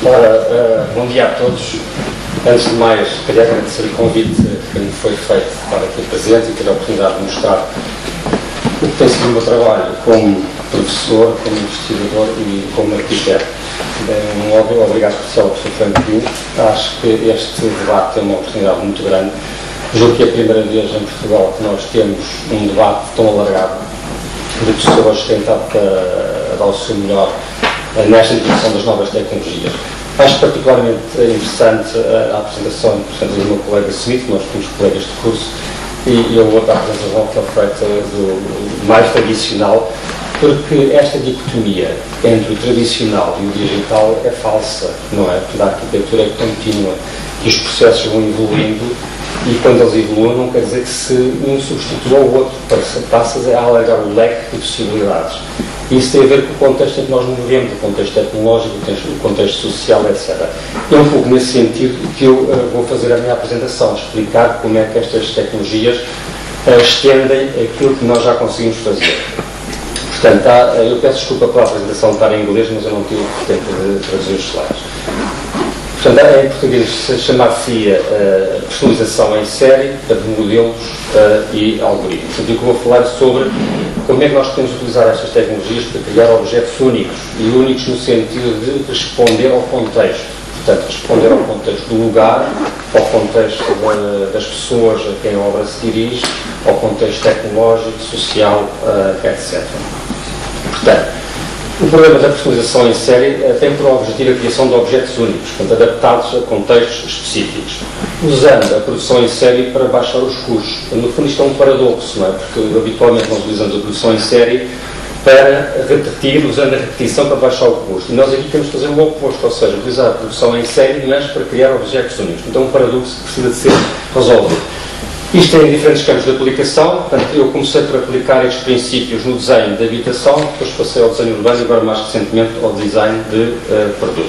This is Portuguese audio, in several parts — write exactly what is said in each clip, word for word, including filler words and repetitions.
Ora, uh, bom dia a todos. Antes de mais, queria agradecer o convite que me foi feito para aqui presente e ter a oportunidade de mostrar o que tem sido o meu trabalho como professor, como investigador e como arquiteto. Bem, um óbvio, obrigado especial ao professor Franco Pio. Acho que este debate tem uma oportunidade muito grande. Julgo que é a primeira vez em Portugal que nós temos um debate tão alargado de pessoas que têm estado a dar o seu melhor nesta introdução das novas tecnologias. Acho particularmente interessante a apresentação, portanto, do meu colega Smith, nós temos colegas de curso, e a outra apresentação que é feita do mais tradicional, porque esta dicotomia entre o tradicional e o digital é falsa, não é? Porque a arquitetura é contínua, que os processos vão evoluindo e quando eles evoluem não quer dizer que se um substitua o outro, passa a alargar o leque de possibilidades. Isso tem a ver com o contexto em que nós nos movemos, o contexto tecnológico, o contexto social, etcétera. É um pouco nesse sentido que eu uh, vou fazer a minha apresentação, explicar como é que estas tecnologias uh, estendem aquilo que nós já conseguimos fazer. Portanto, há, eu peço desculpa pela apresentação estar em inglês, mas eu não tive tempo de traduzir os slides. Portanto, em português chamar-se uh, personalização em série de modelos uh, e algoritmos. Portanto, eu vou falar sobre como é que nós podemos utilizar estas tecnologias para criar objetos únicos, e únicos no sentido de responder ao contexto. Portanto, responder ao contexto do lugar, ao contexto de, das pessoas a quem a obra se dirige, ao contexto tecnológico, social, uh, etcétera. Portanto, o problema da personalização em série uh, tem por objetivo a criação de objetos únicos, portanto, adaptados a contextos específicos, usando a produção em série para baixar os custos. No fundo, isto é um paradoxo, não é? Porque habitualmente nós utilizamos a produção em série para repetir, usando a repetição para baixar o custo. E nós aqui temos que fazer o oposto, ou seja, utilizar a produção em série, mas para criar objetos únicos. Então, é um paradoxo que precisa de ser resolvido. Isto tem diferentes campos de aplicação. Portanto, eu comecei por aplicar estes princípios no desenho de habitação, depois passei ao desenho urbano e agora mais recentemente ao design de uh, produto.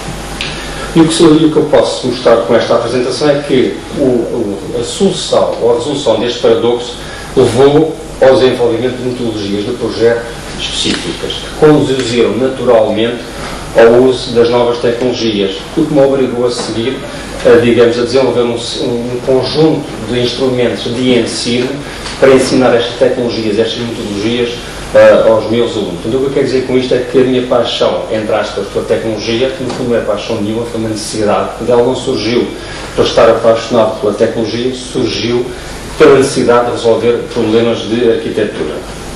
E o, que, e o que eu posso mostrar com esta apresentação é que o, o, a solução ou a resolução deste paradoxo levou ao desenvolvimento de metodologias de projeto específicas que conduziram naturalmente ao uso das novas tecnologias, o que me obrigou a seguir, a, digamos, a desenvolver um, um conjunto de instrumentos de ensino para ensinar estas tecnologias, estas metodologias uh, aos meus alunos. Então, o que eu quero dizer com isto é que a minha paixão, entre aspas, pela tecnologia, que no fundo não é paixão nenhuma, foi uma necessidade, ela não surgiu para estar apaixonado pela tecnologia, surgiu pela necessidade de resolver problemas de arquitetura.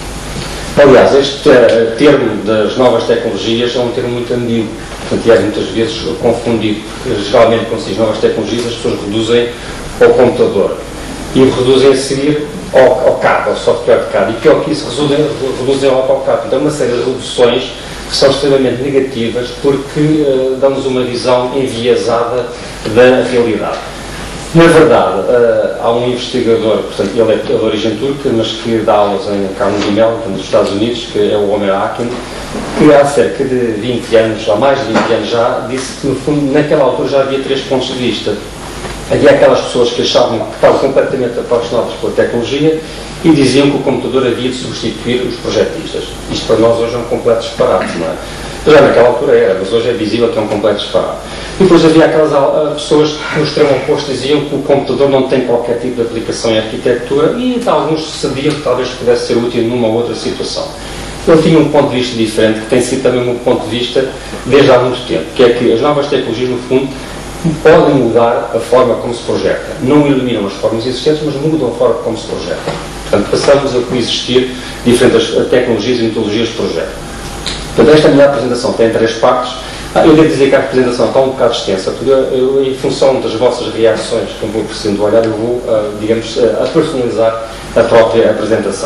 Aliás, este uh, termo das novas tecnologias é um termo muito ambíguo, portanto, é muitas vezes confundido, porque geralmente quando se diz novas tecnologias as pessoas reduzem ao computador e reduzem a seguir ao, ao C A D, ao software de C A D, e pior que isso, reduzem, reduzem ao AutoCAD. Então, é uma série de reduções que são extremamente negativas porque uh, dão-nos uma visão enviesada da realidade. Na verdade, uh, há um investigador, portanto, ele é de origem turca, mas que dá aulas em Carnegie Mellon, nos Estados Unidos, que é o Omer Hakim, que há cerca de vinte anos, há mais de vinte anos já, disse que, no fundo, naquela altura já havia três pontos de vista. Havia aquelas pessoas que achavam que estavam completamente apaixonadas pela tecnologia e diziam que o computador havia de substituir os projetistas. Isto para nós hoje é um completo disparate, não é? Já naquela altura era, mas hoje é visível que é um completo disparate. E depois havia aquelas uh, pessoas que no extremo oposto diziam que o computador não tem qualquer tipo de aplicação em arquitetura e alguns sabiam que talvez pudesse ser útil numa ou outra situação. Ele tinha um ponto de vista diferente, que tem sido também um ponto de vista desde há muito tempo, que é que as novas tecnologias, no fundo, podem mudar a forma como se projeta. Não eliminam as formas existentes, mas mudam a forma como se projeta. Portanto, passamos a coexistir diferentes tecnologias e metodologias de projeto. Portanto, esta minha apresentação tem três partes. Ah, eu devo dizer que a apresentação está um bocado extensa, porque eu, eu, em função das vossas reações que eu vou precisando olhar, eu vou, uh, digamos, uh, a personalizar a própria apresentação.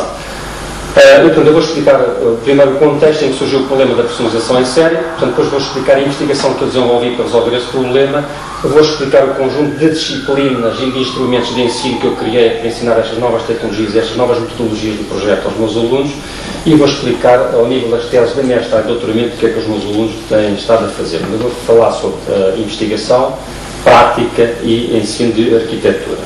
Uh, portanto, eu vou explicar uh, primeiro o contexto em que surgiu o problema da personalização em série, portanto, depois vou explicar a investigação que eu desenvolvi para resolver esse problema, eu vou explicar o conjunto de disciplinas e de instrumentos de ensino que eu criei para ensinar estas novas tecnologias e estas novas metodologias de projeto aos meus alunos, e vou explicar, ao nível das teses da mestrado e doutoramento, o que é que os meus alunos têm estado a fazer. Eu vou falar sobre uh, investigação, prática e ensino de arquitetura.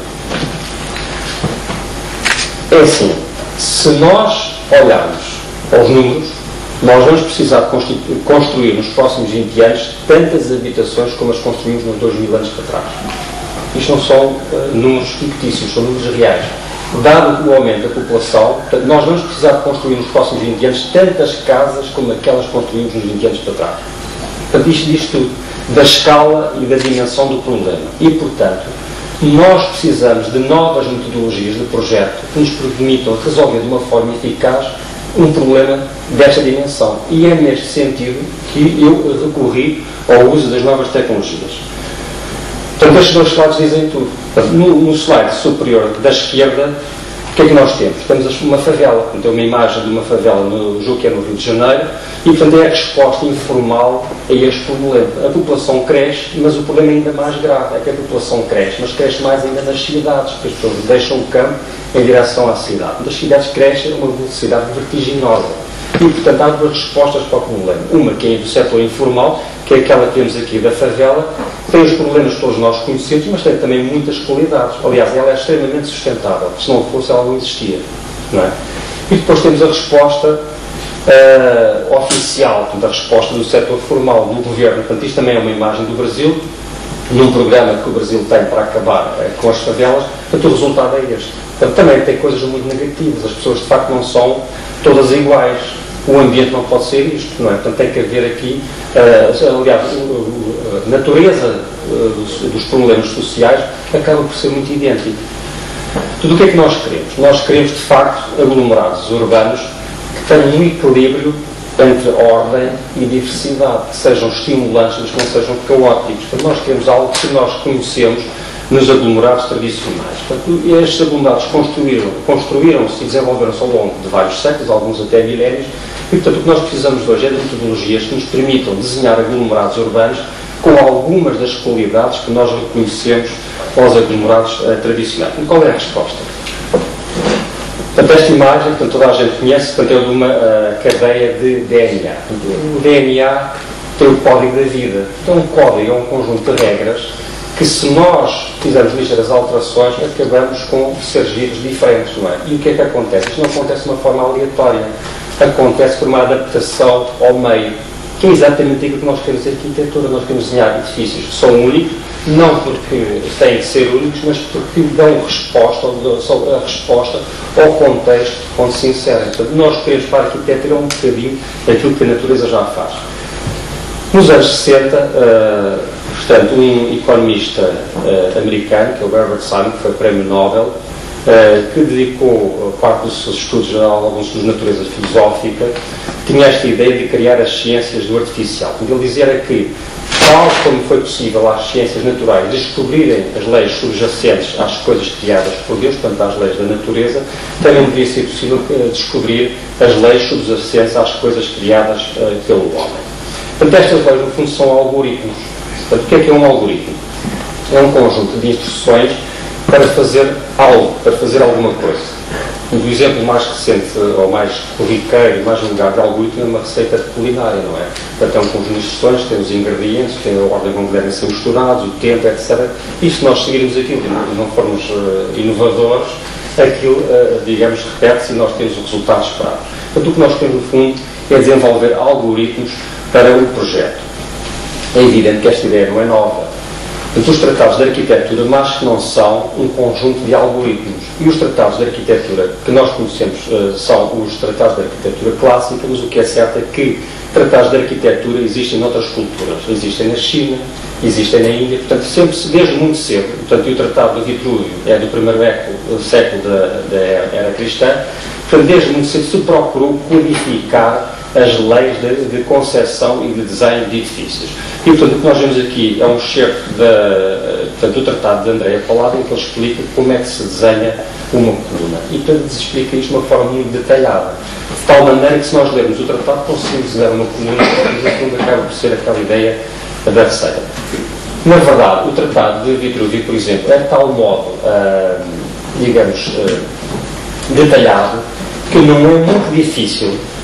É assim, se nós olharmos aos números, Nós vamos precisar de construir nos próximos vinte anos tantas habitações como as construímos nos dois mil anos para trás. Isto não são uh, números fictícios, são números reais. Dado o aumento da população, nós vamos precisar de construir nos próximos vinte anos tantas casas como aquelas que construímos nos vinte anos para trás. Portanto, isto diz tudo da escala e da dimensão do problema. E, portanto, nós precisamos de novas metodologias de projeto que nos permitam resolver de uma forma eficaz um problema desta dimensão. E é neste sentido que eu recorri ao uso das novas tecnologias. Portanto, estes dois slides dizem tudo. No, no slide superior da esquerda, o que é que nós temos? Temos uma favela. Portanto, é uma imagem de uma favela, no, julgo que é no Rio de Janeiro, e, portanto, é a resposta informal a este problema. A população cresce, mas o problema é ainda mais grave. É que a população cresce, mas cresce mais ainda nas cidades, porque as pessoas deixam o campo em direção à cidade. As cidades crescem a uma velocidade vertiginosa. E, portanto, há duas respostas para o problema. Uma que é do setor informal, que é aquela que temos aqui da favela, que tem os problemas que todos nós conhecemos, mas tem também muitas qualidades. Aliás, ela é extremamente sustentável. Se não fosse, ela não existia. Não é? E depois temos a resposta uh, oficial, portanto, a resposta do setor formal do governo. Portanto, isto também é uma imagem do Brasil, num programa que o Brasil tem para acabar uh, com as favelas. Portanto, o resultado é este. Portanto, também tem coisas muito negativas. As pessoas, de facto, não são todas iguais. O ambiente não pode ser isto, não é? Portanto, tem que haver aqui, uh, aliás, a natureza uh, dos, dos problemas sociais acaba por ser muito idêntica. Tudo o que é que nós queremos? Nós queremos, de facto, aglomerados urbanos que tenham um equilíbrio entre ordem e diversidade, que sejam estimulantes, mas que não sejam caóticos. Portanto, nós queremos algo que nós conhecemos nos aglomerados tradicionais. Portanto, estes aglomerados construíram, construíram-se e desenvolveram-se ao longo de vários séculos, alguns até milénios, e, portanto, o que nós precisamos hoje é de metodologias que nos permitam desenhar aglomerados urbanos com algumas das qualidades que nós reconhecemos aos aglomerados uh, tradicionais. Então, qual é a resposta? Portanto, esta imagem, portanto, toda a gente conhece, portanto, é de uma uh, cadeia de D N A. Portanto, o D N A tem o código da vida. Então, um código é um conjunto de regras que, se nós fizermos ligeiras alterações, acabamos com seres vivos diferentes, não é? E o que é que acontece? Isto não acontece de uma forma aleatória. Acontece por uma adaptação ao meio, que é exatamente aquilo que nós queremos em arquitetura. Nós queremos desenhar edifícios que são únicos, não porque têm de ser únicos, mas porque dão resposta, ou a resposta ao contexto onde se inserem. Portanto, nós queremos para a arquitetura um bocadinho aquilo que a natureza já faz. Nos anos sessenta, uh, portanto, um economista uh, americano, que é o Herbert Simon, que foi prémio Nobel, uh, que dedicou parte dos seus estudos a alguns estudos de natureza filosófica, tinha esta ideia de criar as ciências do artificial. O que ele dizia era que, tal como foi possível às ciências naturais descobrirem as leis subjacentes às coisas criadas por Deus, portanto às leis da natureza, também deveria ser possível descobrir as leis subjacentes às coisas criadas uh, pelo homem. Portanto, estas leis, no fundo, são algoritmos. Portanto, o que é que é um algoritmo? É um conjunto de instruções para fazer algo, para fazer alguma coisa. O exemplo mais recente, ou mais corriqueiro, mais vulgar de algoritmo é uma receita culinária, não é? Portanto, é um conjunto de instruções, tem os ingredientes, tem a ordem como devem ser misturados, o tempo, etcétera. E se nós seguirmos aquilo e não formos uh, inovadores, aquilo, uh, digamos, repete-se e nós temos o resultado esperado. Portanto, o que nós temos, no fundo, é desenvolver algoritmos para o projeto. É evidente que esta ideia não é nova. Portanto, os tratados de arquitetura, mas que não são um conjunto de algoritmos. E os tratados de arquitetura que nós conhecemos uh, são os tratados de arquitetura clássica, mas o que é certo é que tratados de arquitetura existem noutras culturas. Existem na China, existem na Índia, portanto, sempre, desde muito cedo. Portanto, e o tratado do Vitrúvio é do primeiro século da, da era cristã. Portanto, desde muito cedo se procurou codificar as leis de, de concepção e de desenho de edifícios. E, portanto, o que nós vemos aqui é um excerto da, portanto, do Tratado de Andréa Palladio, em que ele explica como é que se desenha uma coluna. E, portanto, se explica isto de uma forma muito detalhada. De tal maneira que, se nós lermos o tratado, conseguimos desenhar uma coluna, e, no fundo, acaba por ser aquela ideia da receita. Na verdade, o Tratado de Vitrúvio, por exemplo, é de tal modo, uh, digamos, uh, detalhado, que não é muito difícil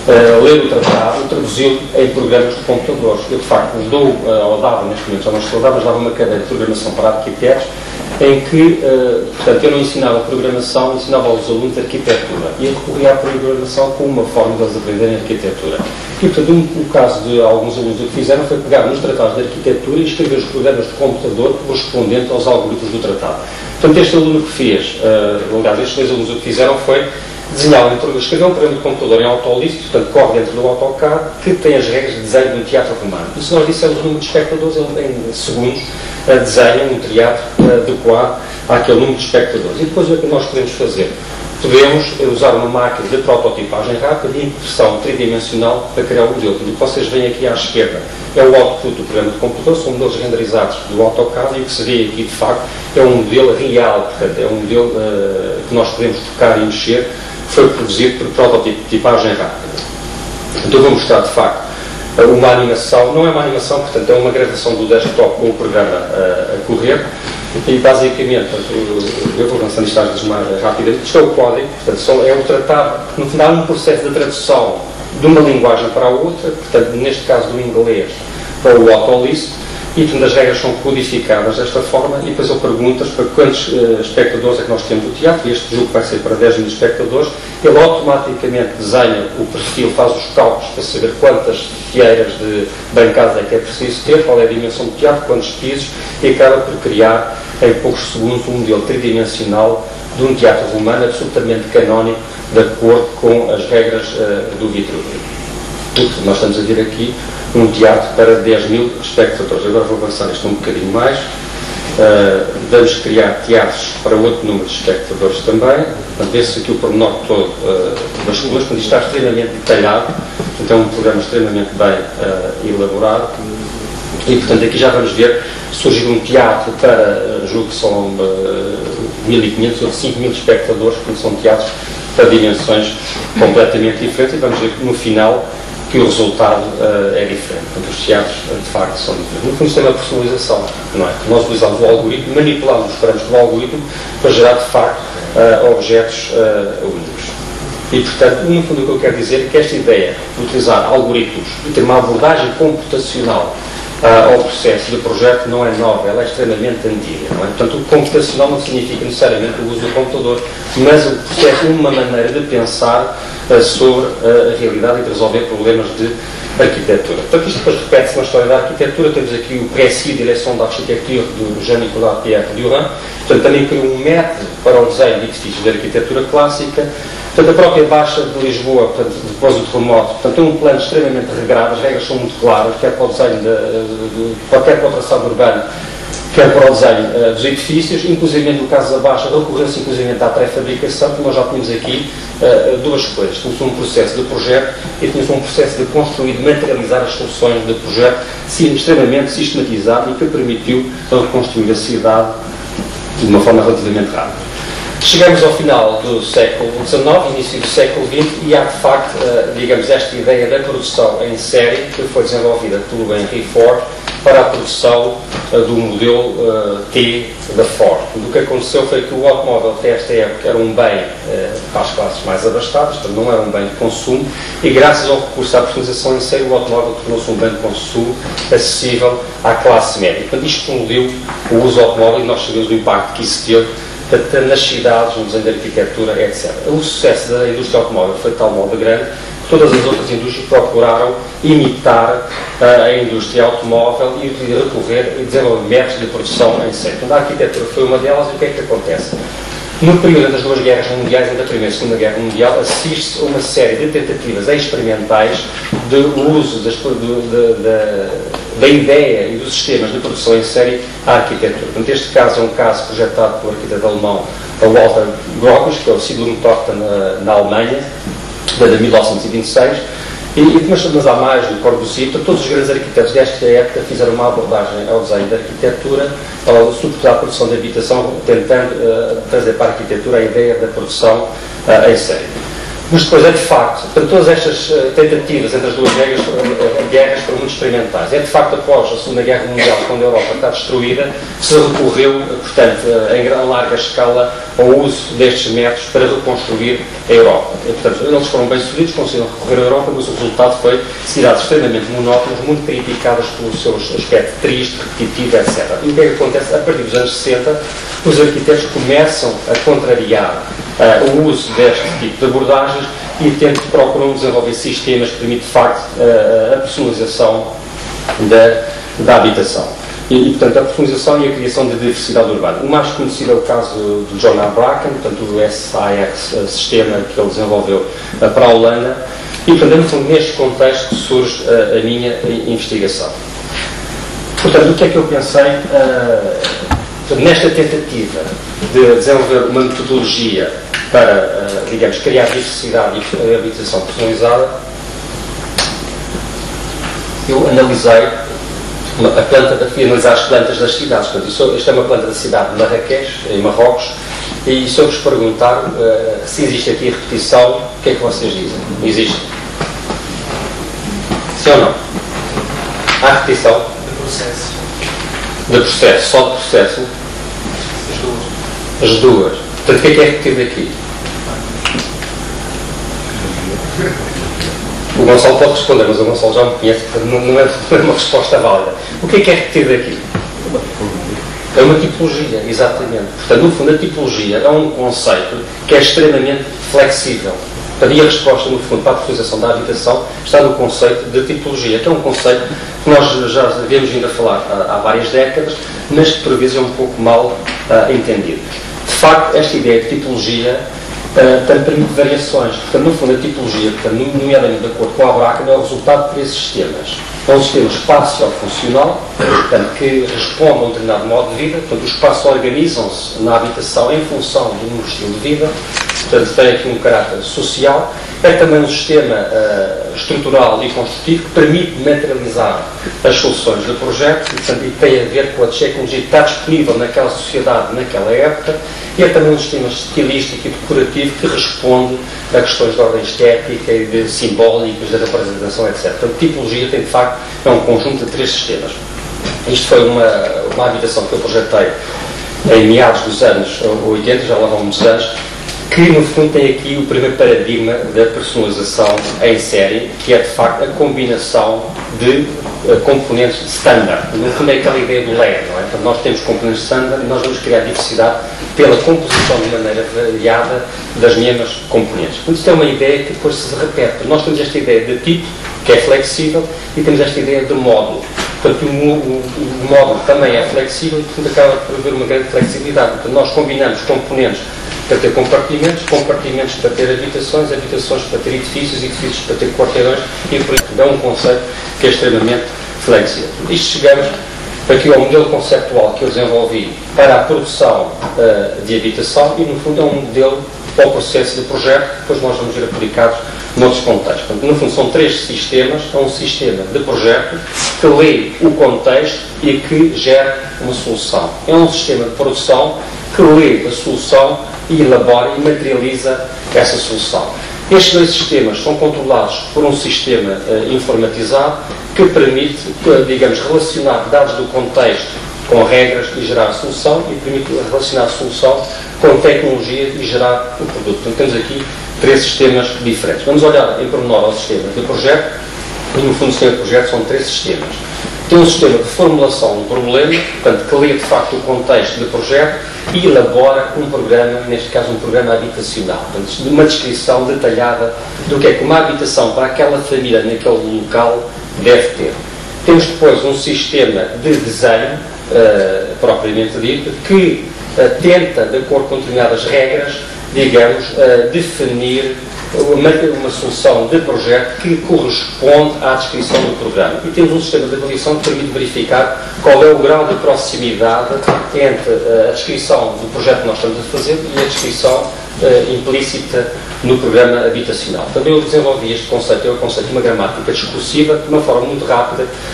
uh, ler o tratado e traduzi-lo em programas de computadores. Eu, de facto, dou, uh, ou dava, neste momento já não estou a dar, mas dava uma cadeira de programação para arquitetos, em que, uh, portanto, eu não ensinava programação, ensinava aos alunos arquitetura. E eu recorria à programação como uma forma de eles aprenderem arquitetura. E, portanto, um, o caso de alguns alunos o que fizeram foi pegar nos tratados de arquitetura e escrever os programas de computador correspondentes aos algoritmos do tratado. Portanto, este aluno que fez, uh, aliás, estes dois alunos o que fizeram foi desenhar um, escrever um programa de computador em AutoList, portanto, corre dentro do AutoCAD, que tem as regras de desenho de um teatro romano. E se nós dissermos o número de espectadores, ele em segundos uh, desenha um teatro uh, adequado àquele número de espectadores. E depois o que nós podemos fazer? Podemos usar uma máquina de prototipagem rápida e impressão tridimensional para criar o modelo. O que vocês veem aqui à esquerda é o output do programa de computador, são modelos renderizados do AutoCAD, e o que se vê aqui, de facto, é um modelo real, portanto, é um modelo uh, que nós podemos tocar e mexer, que foi produzido por prototipagem rápida. Então, vou mostrar, de facto, uma animação, não é uma animação, portanto, é uma gravação do desktop com o programa uh, a correr. E basicamente, eu vou lançando isto às vezes mais rapidamente, isto é o código, portanto, é o tratado, no final, um processo de tradução de uma linguagem para a outra, portanto, neste caso do inglês para o AutoList, e portanto, as regras são codificadas desta forma, e depois eu perguntas para quantos uh, espectadores é que nós temos do teatro, e este jogo vai ser para dez mil espectadores, ele automaticamente desenha o perfil, faz os cálculos para saber quantas fieiras de bancadas é que é preciso ter, qual é a dimensão do teatro, quantos pisos, e acaba por criar em poucos segundos um modelo tridimensional de um teatro romano absolutamente canónico, de acordo com as regras uh, do Vitruvio. Nós estamos a ver aqui um teatro para dez mil espectadores. Agora vou avançar isto um bocadinho mais. Uh, vamos criar teatros para outro número de espectadores também. Vê-se aqui o pormenor todo uh, das colunas, quando isto está extremamente detalhado. Então é um programa extremamente bem uh, elaborado. E, portanto, aqui já vamos ver surgir um teatro para, uh, julgo que são uh, mil e quinhentos ou cinco mil espectadores, porque são teatros para dimensões completamente diferentes. E vamos ver que no final que o resultado uh, é diferente. Portanto, os teatros, uh, de facto, são diferentes. No fundo, isto é uma personalização, não é? Nós utilizamos o algoritmo, manipulamos os parâmetros do algoritmo para gerar, de facto, uh, objetos uh, únicos. E, portanto, no fundo, o que eu quero dizer é que esta ideia de utilizar algoritmos e ter uma abordagem computacional uh, ao processo de projeto não é nova, ela é extremamente antiga, não é? Portanto, o computacional não significa necessariamente o uso do computador, mas o processo é uma maneira de pensar uh, sobre uh, a realidade e de resolver problemas de arquitetura. Portanto, isto depois repete-se na história da arquitetura. Temos aqui o Précis de Eleição da Arquitetura do Jean-Nicolas Pierre Durand. Portanto, também criou um método para o desenho de edifícios de arquitetura clássica. Portanto, a própria Baixa de Lisboa, portanto, depois do terremoto, portanto, tem um plano extremamente regrado, as regras são muito claras, quer para o desenho, de, de, de, qualquer para o traçado urbano, quer para o desenho uh, dos edifícios. Inclusive, no caso da Baixa, recorreu-se inclusive à pré-fabricação, que nós já tínhamos aqui uh, duas coisas. Tínhamos um processo de projeto e tínhamos um processo de construir, de materializar as soluções de projeto, sim, extremamente sistematizado e que permitiu reconstruir a cidade de uma forma relativamente rápida. Chegamos ao final do século dezenove, início do século vinte, e há de facto, uh, digamos, esta ideia da produção em série que foi desenvolvida pelo Henry Ford para a produção uh, do modelo uh, T da Ford. O que aconteceu foi que o automóvel até esta época era um bem uh, para as classes mais abastadas, portanto não era um bem de consumo, e graças ao recurso à personalização em série, o automóvel tornou-se um bem de consumo acessível à classe média. Portanto, isto explodiu o uso do automóvel, e nós sabemos do impacto que isso teve nas cidades, no desenho de arquitetura, etcétera. O sucesso da indústria automóvel foi de tal modo grande que todas as outras indústrias procuraram imitar uh, a indústria automóvel e recorrer e desenvolver métodos de produção em série. Então, a arquitetura foi uma delas, e o que é que acontece? No período das duas guerras mundiais, entre a Primeira e a Segunda Guerra Mundial, assiste-se a uma série de tentativas experimentais de uso das, do, de, de, da ideia e dos sistemas de produção em série à arquitetura. Portanto, este caso é um caso projetado pelo arquiteto alemão Walter Gropius, que é o Siedlungstochter na, na Alemanha, de mil novecentos e vinte e seis, e, e mas, mas há mais do Corbusier. Todos os grandes arquitetos desta época fizeram uma abordagem ao desenho da arquitetura, ao sobretudo à produção de habitação, tentando uh, trazer para a arquitetura a ideia da produção uh, em série. Mas depois é de facto, para todas estas tentativas entre as duas guerras, guerras foram muito experimentais. É de facto após a Segunda Guerra Mundial, quando a Europa está destruída, se recorreu, portanto, em larga escala, ao uso destes métodos para reconstruir a Europa. E, portanto, eles foram bem sucedidos, conseguiram recorrer à Europa, mas o resultado foi cidades extremamente monótonas, muito criticadas pelo seu aspecto triste, repetitivo, etcétera. E o que é que acontece? A partir dos anos sessenta, os arquitetos começam a contrariar uh, o uso deste tipo de abordagens e tentam, procuram desenvolver sistemas que permitem, de facto, uh, a personalização da, da habitação. E, e, portanto, a personalização e a criação de diversidade urbana. O mais conhecido é o caso do John A. Bracken, portanto, o S A X uh, sistema que ele desenvolveu uh, para a Holanda. E, portanto, é neste contexto que surge uh, a minha investigação. Portanto, o que é que eu pensei uh, nesta tentativa de desenvolver uma metodologia para, uh, digamos, criar diversidade e habitação personalizada? Eu analisei a planta, fui analisar as plantas das cidades. Portanto, isso, esta é uma planta da cidade de Marrakech, em Marrocos, e se eu vos perguntar uh, se existe aqui repetição, o que é que vocês dizem? Existe? Sim ou não? Há repetição? De processo. De processo, só de processo? As duas. As duas. Portanto, o que é que é repetido aqui? O Gonçalo pode responder, mas o Gonçalo já me conhece, portanto não é uma resposta válida. O que é que é repetido aqui? É uma tipologia, exatamente. Portanto, no fundo, a tipologia é um conceito que é extremamente flexível. Portanto, e a resposta, no fundo, para a personalização da habitação está no conceito de tipologia, que é um conceito que nós já devemos vindo a falar há, há várias décadas, mas que por vezes é um pouco mal uh, entendido. De facto, esta ideia de tipologia uh, também permite variações. Portanto, no fundo, a tipologia, portanto, nomeadamente de acordo com a Bracken, é o resultado de três sistemas. É um sistema espaço-funcional, portanto, que responde a um determinado modo de vida. Portanto, os espaços organizam-se na habitação em função de um estilo de vida. Portanto, tem aqui um caráter social. É também um sistema uh, estrutural e construtivo que permite materializar as soluções do projeto e, portanto, e tem a ver com a tecnologia que está disponível naquela sociedade, naquela época. E é também um sistema estilístico e decorativo que responde a questões de ordem estética e de simbólicas, da representação, etcétera. Portanto, tipologia tem, de facto, é um conjunto de três sistemas. Isto foi uma, uma habitação que eu projetei em meados dos anos oitenta, já lá vão muitos anos, que no fundo tem aqui o primeiro paradigma da personalização em série, que é de facto a combinação de uh, componentes standard. No fundo é aquela ideia do Lego, não é? Portanto, nós temos componentes standard e nós vamos criar diversidade pela composição de maneira variada das mesmas componentes. Portanto, isto é uma ideia que depois se repete. Nós temos esta ideia de tipo, que é flexível, e temos esta ideia de módulo. Portanto, o, o, o módulo também é flexível e, portanto, acaba por haver uma grande flexibilidade. Portanto, nós combinamos componentes para ter compartimentos, compartimentos para ter habitações, habitações para ter edifícios, edifícios para ter quarteirões, e por isso é um conceito que é extremamente flexível. Isto chegamos aqui ao modelo conceptual que eu desenvolvi para a produção uh, de habitação e, no fundo, é um modelo para o processo de projeto que depois nós vamos ver aplicados noutros contextos. Portanto, no fundo, são três sistemas. É um sistema de projeto que lê o contexto e que gera uma solução. É um sistema de produção que lê a solução e elabora e materializa essa solução. Estes dois sistemas são controlados por um sistema uh, informatizado que permite, digamos, relacionar dados do contexto com regras e gerar a solução, e permite relacionar a solução com tecnologia e gerar o produto. Então temos aqui três sistemas diferentes. Vamos olhar em pormenor ao sistema de projeto, e no fundo o sistema de projeto são três sistemas. Tem um sistema de formulação do problema, portanto, que lê de facto o contexto do projeto e elabora um programa, neste caso um programa habitacional, portanto, uma descrição detalhada do que é que uma habitação para aquela família naquele local deve ter. Temos depois um sistema de desenho, uh, propriamente dito, que uh, tenta, de acordo com determinadas regras, digamos, uh, definir uma, uma solução de projeto que corresponde à descrição do programa. E temos um sistema de avaliação que permite verificar qual é o grau de proximidade entre uh, a descrição do projeto que nós estamos a fazer e a descrição uh, implícita no programa habitacional. Também eu desenvolvi este conceito, é o conceito de uma gramática discursiva, de uma forma muito rápida,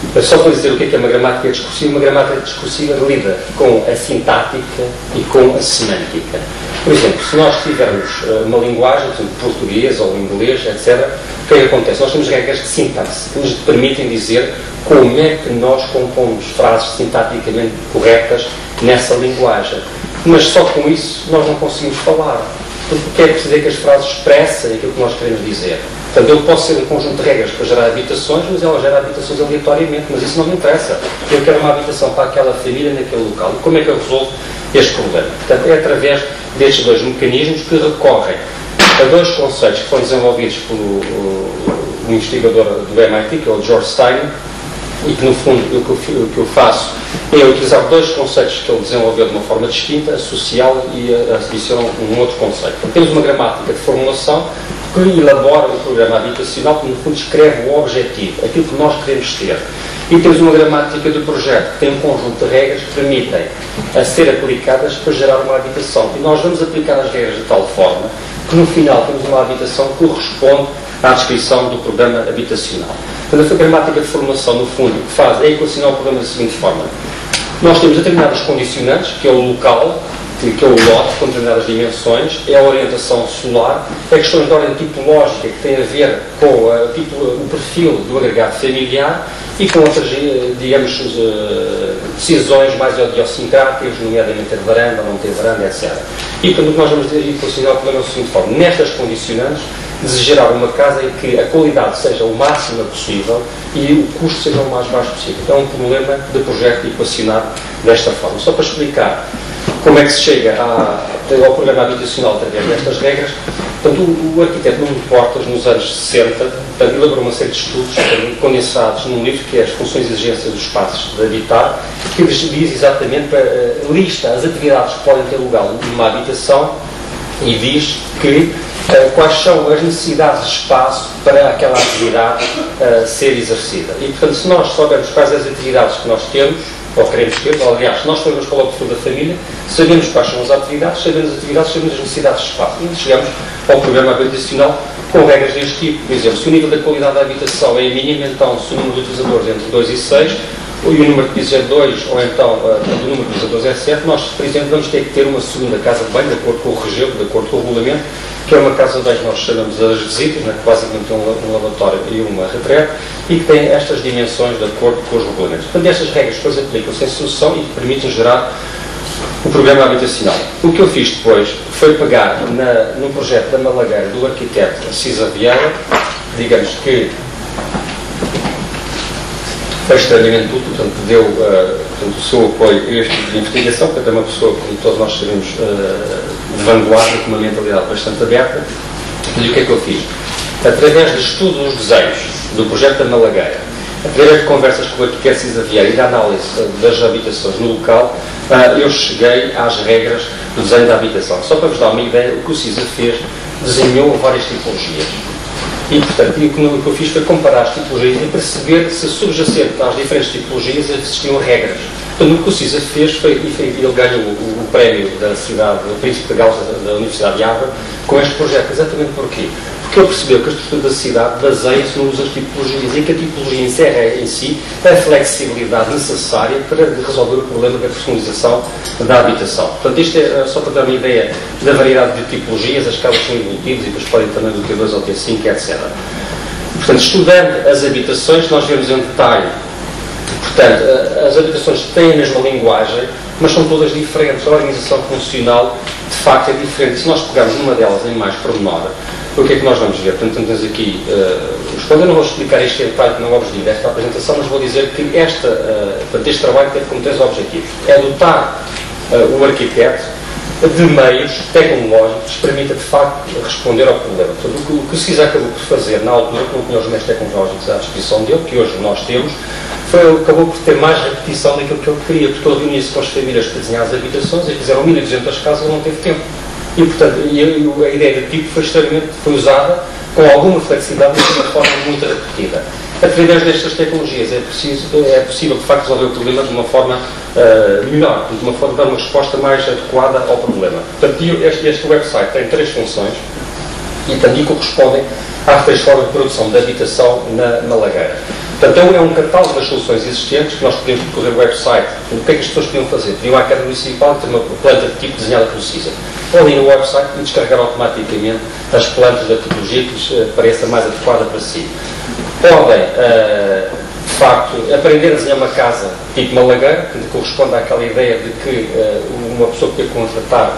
Só para dizer o que é, que é uma gramática discursiva, uma gramática discursiva lida com a sintática e com a semântica. Por exemplo, se nós tivermos uma linguagem, por exemplo, português ou inglês, etcétera, o que é que acontece? Nós temos regras de sintaxe que nos permitem dizer como é que nós compomos frases sintaticamente corretas nessa linguagem. Mas só com isso nós não conseguimos falar. Porque é preciso que as frases expressem aquilo que nós queremos dizer. Portanto, eu posso ser um conjunto de regras para gerar habitações, mas ela gera habitações aleatoriamente, mas isso não me interessa. Eu quero uma habitação para aquela família naquele local. E como é que eu resolvo este problema? Portanto, é através destes dois mecanismos que recorrem a dois conceitos que foram desenvolvidos pelo o, o investigador do M I T, que é o George Steiner, e que, no fundo, o que, eu, o que eu faço é utilizar dois conceitos que ele desenvolveu de uma forma distinta, a social, e adicionam um outro conceito. Então, temos uma gramática de formulação que elabora o programa habitacional, que, no fundo, descreve o objetivo, aquilo que nós queremos ter. E temos uma gramática do projeto, que tem um conjunto de regras que permitem a ser aplicadas para gerar uma habitação. E nós vamos aplicar as regras de tal forma que, no final, temos uma habitação que corresponde à descrição do programa habitacional. Portanto, a gramática de formulação, no fundo, o que faz é equacionar o problema da seguinte forma. Nós temos determinados condicionantes, que é o local, que é o lote, com determinadas dimensões, é a orientação solar, é questões de ordem tipológica, que tem a ver com a, tipo, o perfil do agregado familiar e com outras, digamos, decisões mais idiosincráticas, nomeadamente ter varanda ou não ter varanda, etcétera. E, portanto, nós vamos equacionar o problema da seguinte forma. Nestas condicionantes, desejar uma casa em que a qualidade seja o máximo possível e o custo seja o mais baixo possível. Então, é um problema de projeto equacionado desta forma. Só para explicar como é que se chega à, ao programa habitacional através destas regras, portanto, o, o arquiteto Nuno Portas, nos anos sessenta, portanto, elaborou uma série de estudos portanto, condensados num livro que é As Funções e Exigências dos Espaços de Habitar, que diz exatamente, para, uh, lista as atividades que podem ter lugar numa habitação e diz que uh, quais são as necessidades de espaço para aquela atividade uh, ser exercida. E, portanto, se nós soubermos quais as atividades que nós temos, ou queremos ter, ou, aliás, se nós formos para o perfil da família, sabemos quais são as atividades, sabemos as atividades, sabemos as necessidades de espaço. E chegamos ao programa habitacional com regras deste tipo. Por exemplo, se o nível da qualidade da habitação é mínimo, então, se o número de utilizadores é entre dois e seis, e o número de pisos é dois, ou então uh, o número de utilizadores é sete, nós, por exemplo, vamos ter que ter uma segunda casa de banho, de acordo com o regime, de acordo com o regulamento, que é uma casa de banho que nós chamamos as visitas, né, que basicamente tem um, um lavatório e uma retrete, e que tem estas dimensões de acordo com os regulamentos. Portanto, estas regras depois aplicam-se em solução e permitem gerar o programa habitacional. O que eu fiz depois foi pegar na, no projeto da Malagueira do arquiteto Cisa Vieira, digamos que foi extremamente útil, portanto, deu uh, portanto, o seu apoio a este tipo de investigação, porque é uma pessoa, como todos nós sabemos, uh, de vanguarda, com uma mentalidade bastante aberta. E o que é que eu fiz? Através do estudo dos desenhos do projeto da Malagueira, através de conversas com o arquiteto Cisa Vieira e da análise uh, das habitações no local, uh, eu cheguei às regras do desenho da habitação. Só para vos dar uma ideia, o que o Cisa fez, desenhou várias tipologias. E, portanto, o que eu fiz foi comparar as tipologias e perceber se subjacente às diferentes tipologias existiam regras. Portanto, o que o Cisa fez foi, ele ganhou o, o prémio da cidade, o Príncipe de Gales da, da Universidade de Évora, com este projeto. Exatamente porquê? Porque ele percebeu que a estrutura da cidade baseia-se no uso das tipologias e que a tipologia encerra em si a flexibilidade necessária para resolver o problema da personalização da habitação. Portanto, isto é só para dar uma ideia da variedade de tipologias, as casas são evolutivas e depois podem também do T dois ao T cinco, etcétera. Portanto, estudando as habitações, nós vemos em detalhe. Portanto, as habitações têm a mesma linguagem, mas são todas diferentes. A organização funcional, de facto, é diferente. Se nós pegarmos numa delas em mais pormenor, o que é que nós vamos ver? Portanto, temos aqui uh, os eu não vou explicar este detalhe que não é o objetivo desta apresentação, mas vou dizer que esta, uh, portanto, este trabalho teve como três objetivos. É dotar uh, o arquiteto de meios tecnológicos que permita, de facto, responder ao problema. Portanto, o que o, que o Cisa acabou por fazer na altura, que não tinha os meios tecnológicos à disposição dele, que hoje nós temos, foi, acabou por ter mais repetição daquilo que ele queria, porque ele reunia-se com as famílias para desenhar as habitações e fizeram mil e duzentas casas e não teve tempo. E, portanto, e a, a ideia de tipo foi extremamente foi usada com alguma flexibilidade, mas de uma forma muito repetida. Através destas tecnologias é, preciso, é possível, de facto, resolver o problema de uma forma uh, melhor, de uma forma de dar uma resposta mais adequada ao problema. Portanto, este, este website tem três funções e também correspondem às três formas de produção de habitação na Malagueira. Portanto, é um catálogo das soluções existentes que nós podemos percorrer o website. O que é que as pessoas podiam fazer? Podiam à Câmara Municipal ter uma planta de tipo desenhada pelo C I S A. Podem ir no website e descarregar automaticamente as plantas da tipologia que lhes pareça mais adequada para si. Podem, uh, de facto, aprender a desenhar uma casa tipo Malagueira, que corresponde àquela ideia de que uh, uma pessoa podia contratar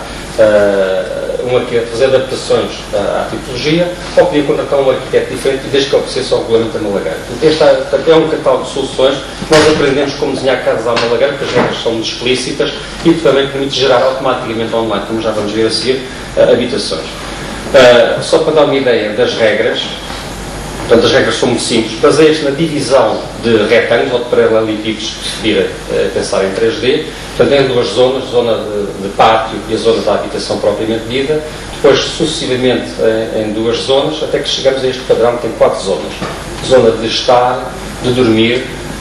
uh, um arquiteto, fazer adaptações uh, à tipologia, ou podia contratar um arquiteto diferente, desde que obedecesse ao regulamento da Malagueira. Este é um catálogo de soluções. Nós aprendemos como desenhar casas à Malagueira, porque as regras são muito explícitas e também permite gerar automaticamente online, como já vamos ver a seguir, uh, habitações. Uh, só para dar uma ideia das regras, portanto, as regras são muito simples. Baseia-se na divisão de retângulos ou de paralelepípedos, que se vira a pensar em três D. Portanto, tem duas zonas, a zona de, de pátio e a zona da habitação propriamente dita. Depois, sucessivamente, em, em duas zonas, até que chegamos a este padrão que tem quatro zonas. Zona de estar, de dormir,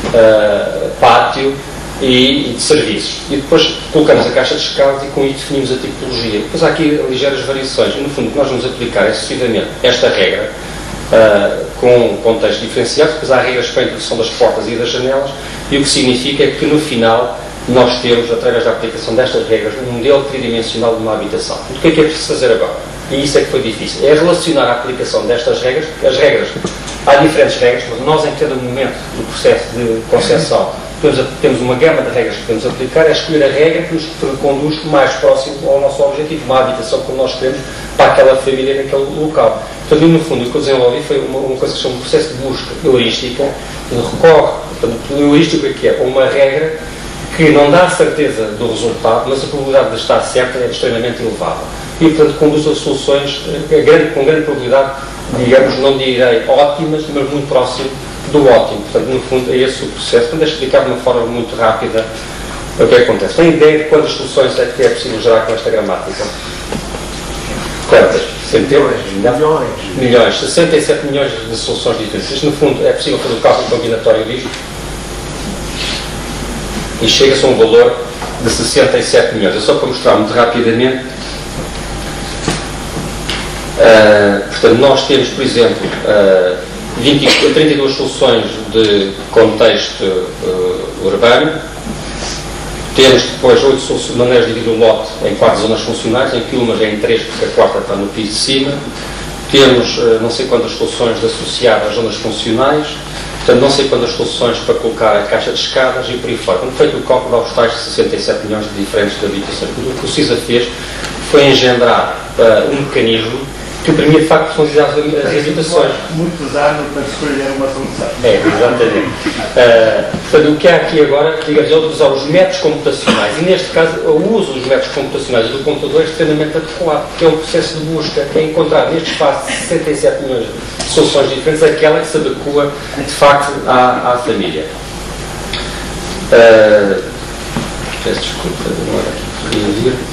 uh, pátio e, e de serviços. E depois colocamos a caixa de escadas e com isso definimos a tipologia. Depois há aqui ligeiras variações. E, no fundo, o que nós vamos aplicar é sucessivamente esta regra, Uh, com contextos diferenciados, depois há regras para a introdução das portas e das janelas, e o que significa é que no final nós temos, através da aplicação destas regras, um modelo tridimensional de uma habitação. O que é que é preciso fazer agora? E isso é que foi difícil. É relacionar a aplicação destas regras, porque as regras, há diferentes regras, mas nós em cada momento do processo de concepção temos, temos uma gama de regras que podemos aplicar, é escolher a regra que nos conduz mais próximo ao nosso objetivo, uma habitação como nós queremos para aquela família naquele local. Portanto, no fundo, o que eu desenvolvi foi uma, uma coisa que se chama um processo de busca heurística, que recorre, portanto, o heurístico é que é uma regra que não dá certeza do resultado, mas a probabilidade de estar certa é extremamente elevada. E, portanto, conduz a soluções grande, com grande probabilidade, digamos, não direi ótimas, mas muito próximo do ótimo. Portanto, no fundo, é esse o processo. Portanto, é explicar de uma forma muito rápida o que acontece. Tem ideia de quantas soluções é que é possível gerar com esta gramática? Quantas? Centenas? Milhões. Milhões. sessenta e sete milhões de soluções diferentes. Isto, no fundo, é possível fazer o cálculo combinatório disto e chega-se a um valor de sessenta e sete milhões. É só para mostrar muito rapidamente. Uh, portanto, nós temos, por exemplo, uh, vinte, trinta e duas soluções de contexto uh, urbano. Temos depois oito maneiras de dividir o lote em quatro zonas funcionais, em que uma é em três, porque a quarta está no piso de cima. Temos uh, não sei quantas soluções de associar às zonas funcionais, portanto, não sei quantas soluções para colocar a caixa de escadas e por aí fora. Quando feito o cálculo, dá os tais sessenta e sete milhões de diferentes de habitações. O que o C I S A fez foi engendrar uh, um mecanismo que permite, de facto, personalizar as habitações. Muitos anos para escolher uma solução. É, exatamente. Uh, portanto, o que há aqui agora, digamos, é usar os métodos computacionais. E, neste caso, o uso dos métodos computacionais do computador é extremamente adequado, porque é um processo de busca, é encontrar neste espaço de sessenta e sete milhões de soluções diferentes aquela que se adequa, de facto, à, à família. Uh, peço desculpa, não era aqui que queria vir.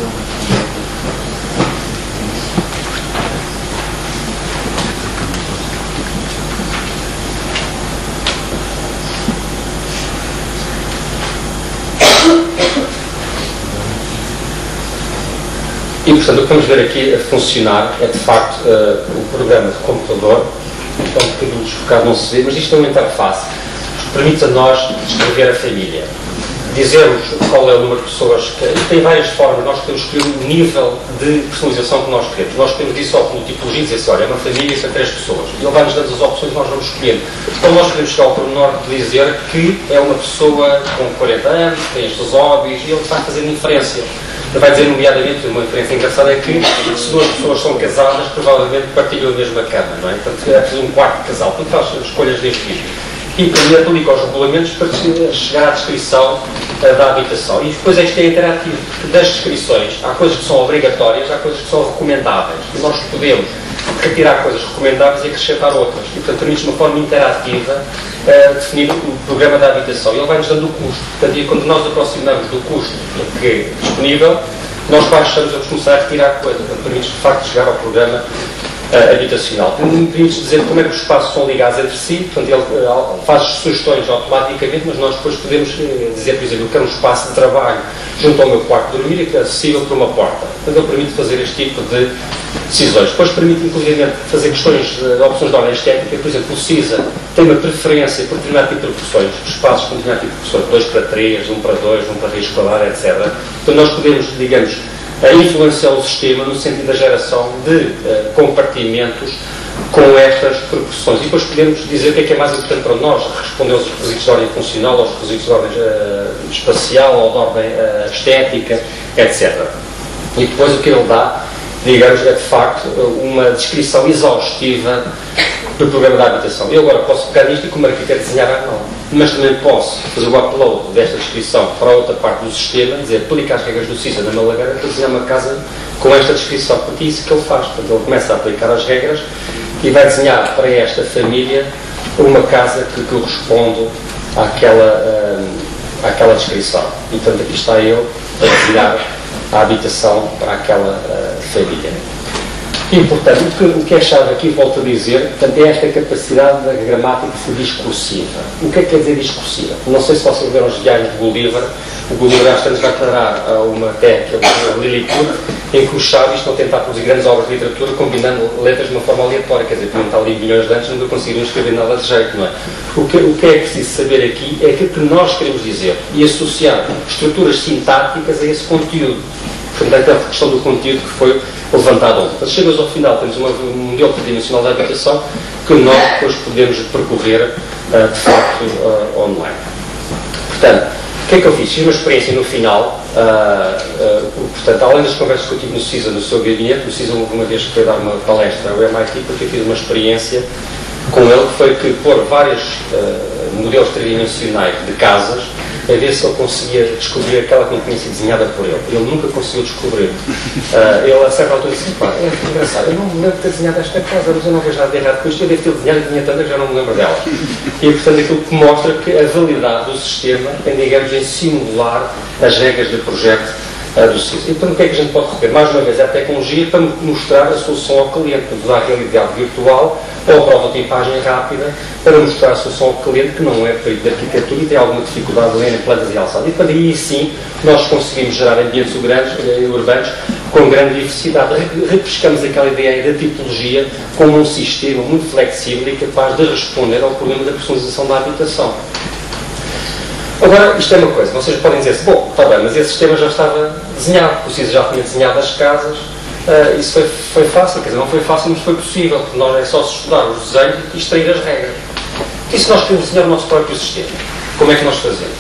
E, portanto, o que vamos ver aqui a funcionar é, de facto, uh, o programa de computador. Está um bocadinho desfocado, não se vê, mas isto é uma interface que permite a nós descrever a família. Dizermos qual é o número de pessoas que... Tem várias formas. Nós podemos escolher o nível de personalização que nós queremos. Nós podemos dizer só pelo tipologia e dizer assim, olha, é uma família com três pessoas. E ele vai-nos dando as opções e nós vamos escolhendo. Então nós podemos chegar ao pormenor de dizer que é uma pessoa com quarenta anos, tem estes hobbies, e ele vai fazer inferência. Ele vai dizer, nomeadamente, uma diferença engraçada é que se duas pessoas são casadas, provavelmente partilham a mesma cama, não é? Portanto, é preciso um quarto de casal. Portanto, faz escolhas deste tipo. E também aplica os regulamentos para chegar à descrição uh, da habitação. E depois isto é interativo. Das descrições, há coisas que são obrigatórias, há coisas que são recomendáveis. E nós podemos retirar coisas recomendáveis e acrescentar outras. E, portanto, permite de uma forma interativa uh, definir o programa da habitação. E ele vai-nos dando o custo. Portanto, e quando nós aproximamos do custo que é disponível, nós baixamos, vamos começar a retirar coisas. Portanto, permite de facto chegar ao programa uh, habitacional. Podemos dizer como é que os espaços são ligados entre si, portanto ele uh, faz sugestões automaticamente, mas nós depois podemos uh, dizer, por exemplo, eu quero um espaço de trabalho junto ao meu quarto de dormir e que é acessível por uma porta. Portanto ele permite fazer este tipo de decisões. Depois permite, inclusive, fazer questões de, de opções de ordem estética. Por exemplo, o CISA tem uma preferência por determinado tipo de proporções, espaços com determinado tipo de proporções, dois para três, um para dois, um para raiz quadrada, etcétera. Então nós podemos, digamos, influenciar o sistema no sentido da geração de uh, compartimentos com estas proporções. E depois podemos dizer o que é que é mais importante para nós, responder aos requisitos de ordem funcional, aos requisitos de ordem uh, espacial, ou de ordem uh, estética, etcétera. E depois o que ele dá, digamos, é de facto uma descrição exaustiva do programa da habitação. Eu agora posso pegar nisto e como arquiteto desenhar à mão, mas também posso fazer o upload desta descrição para outra parte do sistema, dizer, aplica as regras do CISA na Malagueira para desenhar uma casa com esta descrição, porque é isso que ele faz. Portanto, ele começa a aplicar as regras e vai desenhar para esta família uma casa que corresponde àquela, hum, àquela descrição. E, portanto, aqui está ele a desenhar a habitação para aquela uh, família. E, portanto, o que, o que é chave aqui, volto a dizer, portanto, é esta capacidade da gramática discursiva. O que é que quer dizer discursiva? Não sei se vocês viram os diários de Bolívar. O Bolívar, às vezes, vai declarar a uma técnica, a Lilliput, em que os sábios estão a tentar produzir grandes obras de literatura combinando letras de uma forma aleatória, quer dizer, que não está ali milhões de anos, nunca conseguiram escrever nada de jeito, não é? O que, o que é preciso saber aqui é que o que nós queremos dizer e associar estruturas sintáticas a esse conteúdo. Portanto, é a questão do conteúdo que foi levantado ontem. Portanto, chegamos ao final, temos uma, um modelo tridimensional da habitação que nós depois podemos percorrer, uh, de facto, uh, online. Portanto, o que é que eu fiz? Fiz uma experiência no final, uh, uh, portanto, além das conversas que eu tive no CISA, no seu gabinete, no CISA uma vez que foi dar uma palestra ao M I T, porque eu fiz uma experiência com ele, que foi que pôr vários uh, modelos tridimensionais de casas, a ver se ele conseguia descobrir aquela que não tinha sido desenhada por ele. Ele nunca conseguiu descobrir. Uh, ele, a certa altura, disse: pá, é engraçado, eu não me lembro de ter desenhado esta casa, mas eu não vejo nada de errado com isto, eu devo ter desenhado e tinha tanta que já não me lembro dela. E, portanto, aquilo que mostra que a validade do sistema tem, digamos, em simular as regras do projeto uh, do CISA. Então, o que é que a gente pode recorrer? Mais uma vez, é a tecnologia para mostrar a solução ao cliente, usar a realidade virtual ou a prova de imagem rápida para mostrar a solução ao cliente, que não é período de arquitetura e tem alguma dificuldade em plantas e alçadas. E, portanto, aí sim nós conseguimos gerar ambientes urbanos com grande diversidade. Repescamos aquela ideia da tipologia como um sistema muito flexível e capaz de responder ao problema da personalização da habitação. Agora, isto é uma coisa, vocês podem dizer-se, bom, está bem, mas esse sistema já estava desenhado, o CISA já tinha desenhado as casas. Uh, isso foi, foi fácil, quer dizer, não foi fácil, mas foi possível, porque nós é só estudar os desenhos e extrair as regras. E se nós queremos desenhar o nosso próprio sistema, como é que nós fazemos?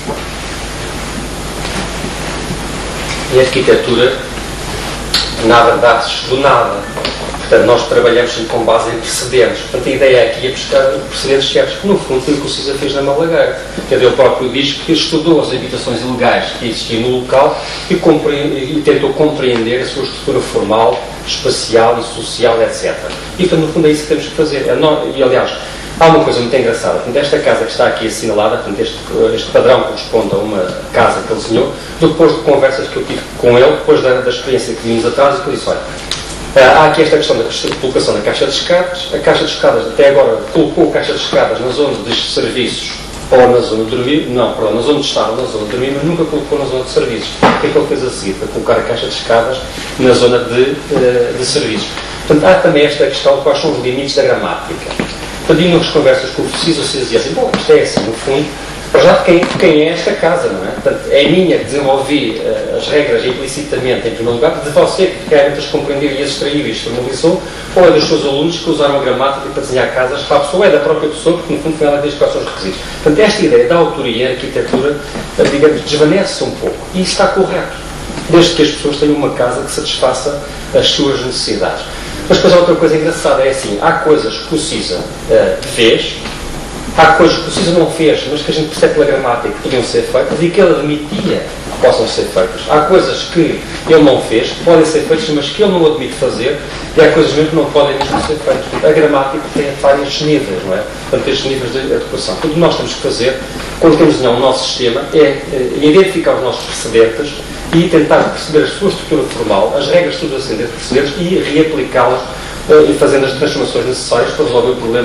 E a arquitetura, nada dá-se do nada. Portanto, nós trabalhamos sempre com base em precedentes. Portanto, a ideia aqui é buscar precedentes certos, que no fundo foi o que o CISA fez na Malagueira. Quer dizer, ele próprio diz que estudou as habitações ilegais que existiam no local e, e tentou compreender a sua estrutura formal, espacial e social, etcétera. E, portanto, no fundo é isso que temos que fazer. E, aliás, há uma coisa muito engraçada. Portanto, esta casa que está aqui assinalada, portanto, este, este padrão corresponde a uma casa que ele desenhou, depois de conversas que eu tive com ele, depois da, da experiência que vimos atrás, e que eu disse, olha, há aqui esta questão da colocação da caixa de escadas. A caixa de escadas, até agora, colocou a caixa de escadas na zona de serviços ou na zona de dormir, não, perdão, na zona de estar ou na zona de dormir, mas nunca colocou na zona de serviços. O que é que ele fez a seguir? Foi colocar a caixa de escadas na zona de, de serviços. Portanto, há também esta questão de quais são os limites da gramática. Portanto, e nas conversas com o CISA, vocês diziam assim, bom, isto é assim, no fundo, para já de quem, quem é esta casa, não é? Portanto, é minha que desenvolvi uh, as regras implicitamente, em primeiro lugar, de você que realmente as compreendeu e as extraiu e as formalizou, ou é dos seus alunos que usaram a gramática para desenhar casas para a pessoa, ou é da própria pessoa, porque no fundo foi ela que diz quais são os requisitos. Portanto, esta ideia da autoria em arquitetura, uh, digamos, desvanece um pouco. E isso está correto, desde que as pessoas tenham uma casa que satisfaça as suas necessidades. Mas depois há outra coisa engraçada, é assim, há coisas que o CISA uh, fez, há coisas que o CISA não fez, mas que a gente percebe pela gramática que podiam ser feitas e que ele admitia que possam ser feitas. Há coisas que ele não fez, que podem ser feitas, mas que ele não admite fazer, e há coisas mesmo que não podem mesmo ser feitas. A gramática tem vários níveis, não é? Portanto, estes níveis de adequação. Tudo o que nós temos que fazer, quando temos desenhar o nosso sistema, é, é identificar os nossos precedentes e tentar perceber a sua estrutura formal, as regras subjacentes desses precedentes e reaplicá-las uh, e fazendo as transformações necessárias para resolver o problema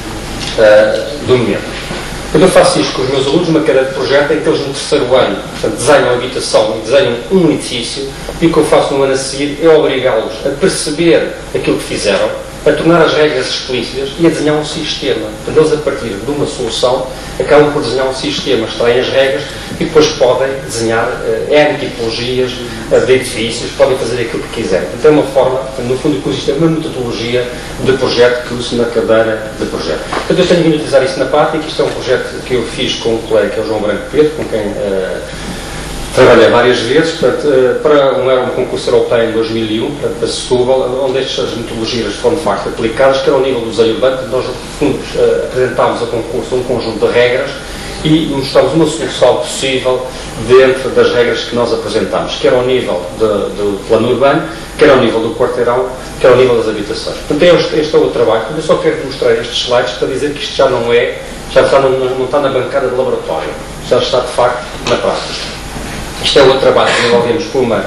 uh, do momento. Quando eu faço isto com os meus alunos, uma cadeira de projeto em que eles no terceiro ano, portanto, desenham a habitação e desenham um edifício, e o que eu faço no ano a seguir é obrigá-los a perceber aquilo que fizeram, a tornar as regras explícitas e a desenhar um sistema. Portanto, eles, a partir de uma solução, acabam por desenhar um sistema, extraem as regras e depois podem desenhar uh, N tipologias uh, de edifícios, podem fazer aquilo que quiserem. Portanto, é uma forma, no fundo, que existe uma metodologia de projeto que uso na cadeira de projeto. Portanto, eu tenho vindo a utilizar isso na prática. Isto é um projeto que eu fiz com um colega, que é o João Branco Pedro, com quem uh, trabalhei várias vezes, portanto, uh, para um, era um concurso europeu em dois mil e um, portanto, para Setúbal, onde estas metodologias foram de facto aplicadas, que era ao nível do desenho urbano. Nós, no fundo, uh, apresentámos a concurso um conjunto de regras e mostramos uma solução possível dentro das regras que nós apresentámos, quer ao nível de, do plano urbano, quer ao nível do quarteirão, quer ao nível das habitações. Portanto, este, este é o trabalho. Eu só quero mostrar estes slides para dizer que isto já não é, já está, não, não está na bancada de laboratório, já está de facto na prática. Isto é o trabalho que desenvolvemos por uma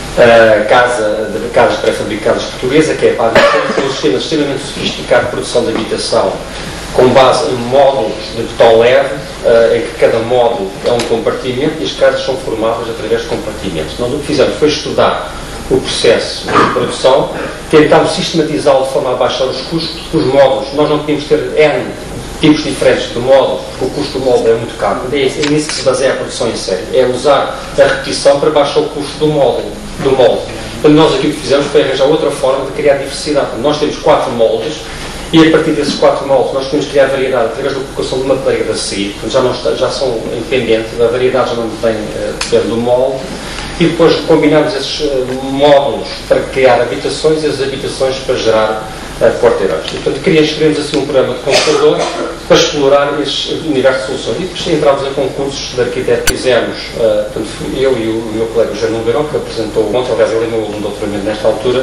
uh, casa de casas pré-fabricadas portuguesa, que é para um sistema extremamente sofisticado de produção de habitação, com base em módulos de betão leve, uh, em que cada módulo é um compartimento e as casas são formadas através de compartimentos. Nós o que fizemos foi estudar o processo de produção, tentámos sistematizá-lo de forma a baixar os custos. Os módulos, nós não podíamos ter N tipos diferentes de módulos, porque o custo do módulo é muito caro. É nisso que se baseia a produção em série. É usar a repetição para baixar o custo do módulo. Do molde. Então, nós aqui o que fizemos foi arranjar outra forma de criar diversidade. Nós temos quatro moldes e a partir desses quatro moldes nós podemos criar variedade através da colocação de uma parede a seguir. Portanto, já, não está, já são independentes, a variedade já não tem uh, depende do molde. E depois combinamos esses uh, módulos para criar habitações e as habitações para gerar uh, quarteirões. E, portanto, criamos assim um programa de computador para explorar esse universo de soluções. E depois entramos em concursos de arquiteto que fizemos, uh, portanto, eu e o, o meu colega Jânio Verão, que apresentou o monte, aliás, ele é meu aluno de doutoramento nesta altura.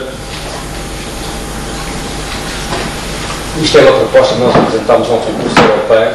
Isto é uma proposta que nós apresentámos a um concurso europeu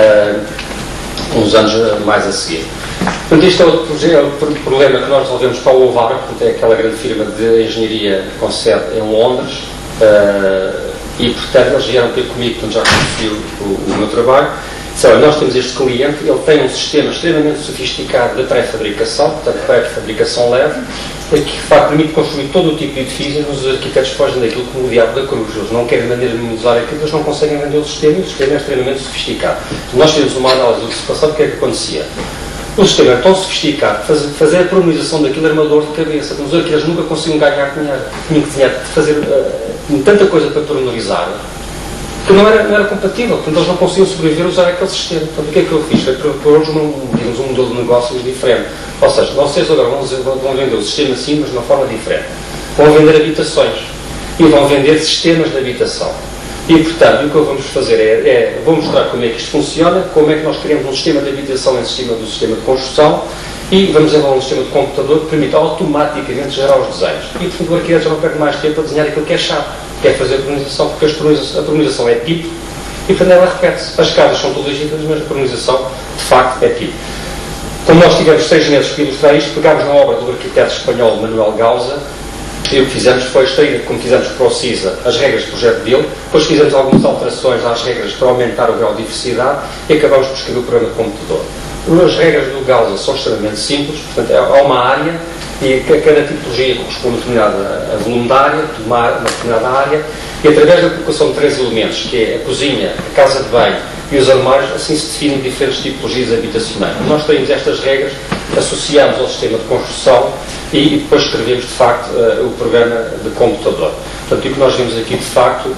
uh, uns anos mais a seguir. Portanto, este é outro problema que nós resolvemos para o Ovara, portanto, é aquela grande firma de engenharia com sede em Londres, uh, e, portanto, eles vieram ter comigo, portanto, já conheci o, o meu trabalho. Disseram, nós temos este cliente, ele tem um sistema extremamente sofisticado de pré-fabricação, portanto, pré-fabricação leve, que de facto permite construir todo o tipo de edifícios, mas os arquitetos fogem daquilo como o diabo da cruz. Eles não querem maneira de usar aquilo, eles não conseguem vender o sistema, e o sistema é extremamente sofisticado. Então, nós fizemos uma análise do que se passava, o que é que acontecia? O sistema é tão sofisticado que fazer, fazer a pormenorização daquilo era uma dor de cabeça. Os arquitetos nunca conseguiam ganhar dinheiro. Tinham que tinha de fazer uh, tanta coisa para pormenorizar que não era, não era compatível. Portanto, eles não conseguiam sobreviver a usar aquele sistema. Portanto, o que é que eu fiz? Foi propor-lhes um, um modelo de negócios diferente. Ou seja, vocês agora vão, vão vender o sistema assim, mas de uma forma diferente. Vão vender habitações e vão vender sistemas de habitação. E, portanto, o que vamos fazer é, é, vou mostrar como é que isto funciona, como é que nós criamos um sistema de habitação em cima do sistema de construção e vamos desenvolver um sistema de computador que permite automaticamente gerar os desenhos. E, portanto, o arquiteto já não perde mais tempo a desenhar aquilo que é chato, que é fazer a pormenização, porque a pormenização é tipo e, portanto, ela repete-se. As casas são todas diferentes, mas a pormenização, de facto, é tipo. Como nós tivemos seis meses para ilustrar isto, pegámos na obra do arquiteto espanhol Manuel Gausa. E o que fizemos foi extrair, como fizemos para o CISA, as regras do projeto dele, depois fizemos algumas alterações às regras para aumentar o grau de diversidade e acabamos por escrever o programa de computador. As regras do Gausa são extremamente simples, portanto, há uma área e cada tipologia corresponde a determinada a volume da área, uma, uma determinada área, e através da colocação de três elementos, que é a cozinha, a casa de banho e os armários, assim se definem diferentes tipologias habitacionais. Nós temos estas regras, associamos ao sistema de construção e depois escrevemos, de facto, uh, o programa de computador. Portanto, o que nós vemos aqui, de facto,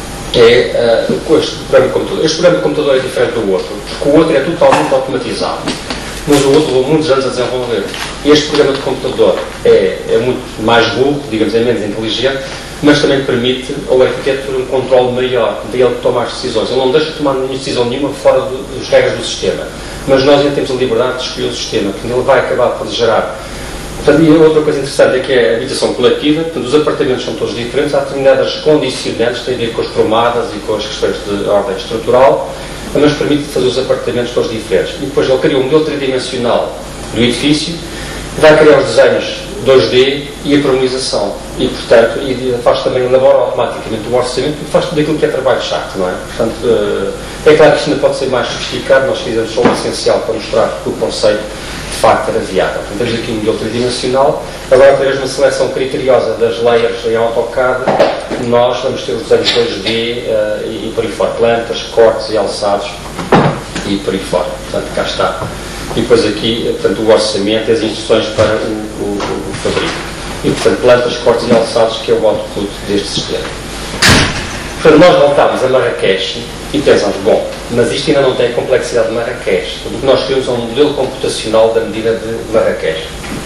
é uh, este programa de computador. Este programa de computador é diferente do outro, porque o outro é totalmente automatizado, mas o outro levou muitos anos a desenvolver. Este programa de computador é, é muito mais burro, digamos, é menos inteligente, mas também permite ao arquiteto ter um controle maior, de ele tomar as decisões. Ele não deixa de tomar nenhuma decisão nenhuma fora do, das regras do sistema, mas nós ainda temos a liberdade de escolher o sistema, porque ele vai acabar por gerar. Portanto, e outra coisa interessante é que é a habitação coletiva. Portanto, os apartamentos são todos diferentes, há determinadas condicionantes, tem a ver com as tomadas e com as questões de ordem estrutural, mas permite fazer os apartamentos todos diferentes. E depois ele cria um modelo tridimensional do edifício, vai criar os desenhos dois D e a promonização. E, portanto, e faz também, elabora automaticamente o orçamento, porque faz tudo aquilo que é trabalho chato, não é? Portanto, é claro que isto ainda pode ser mais sofisticado, nós fizemos só o essencial para mostrar que o conceito de facto era viável. Portanto, temos aqui um modelo tridimensional, agora através de uma seleção criteriosa das layers em AutoCAD, nós vamos ter os desenhos dois D uh, e, e por aí fora, plantas, cortes e alçados e por aí fora. Portanto, cá está. E depois aqui, portanto, o orçamento e as instruções para o, o, o fabrico. E, portanto, plantas, cortes e alçados, que é o output deste sistema. Portanto, nós voltámos a Marrakech e pensamos, bom, mas isto ainda não tem a complexidade de Marrakech. O que nós queremos é um modelo computacional da medida de Marrakech.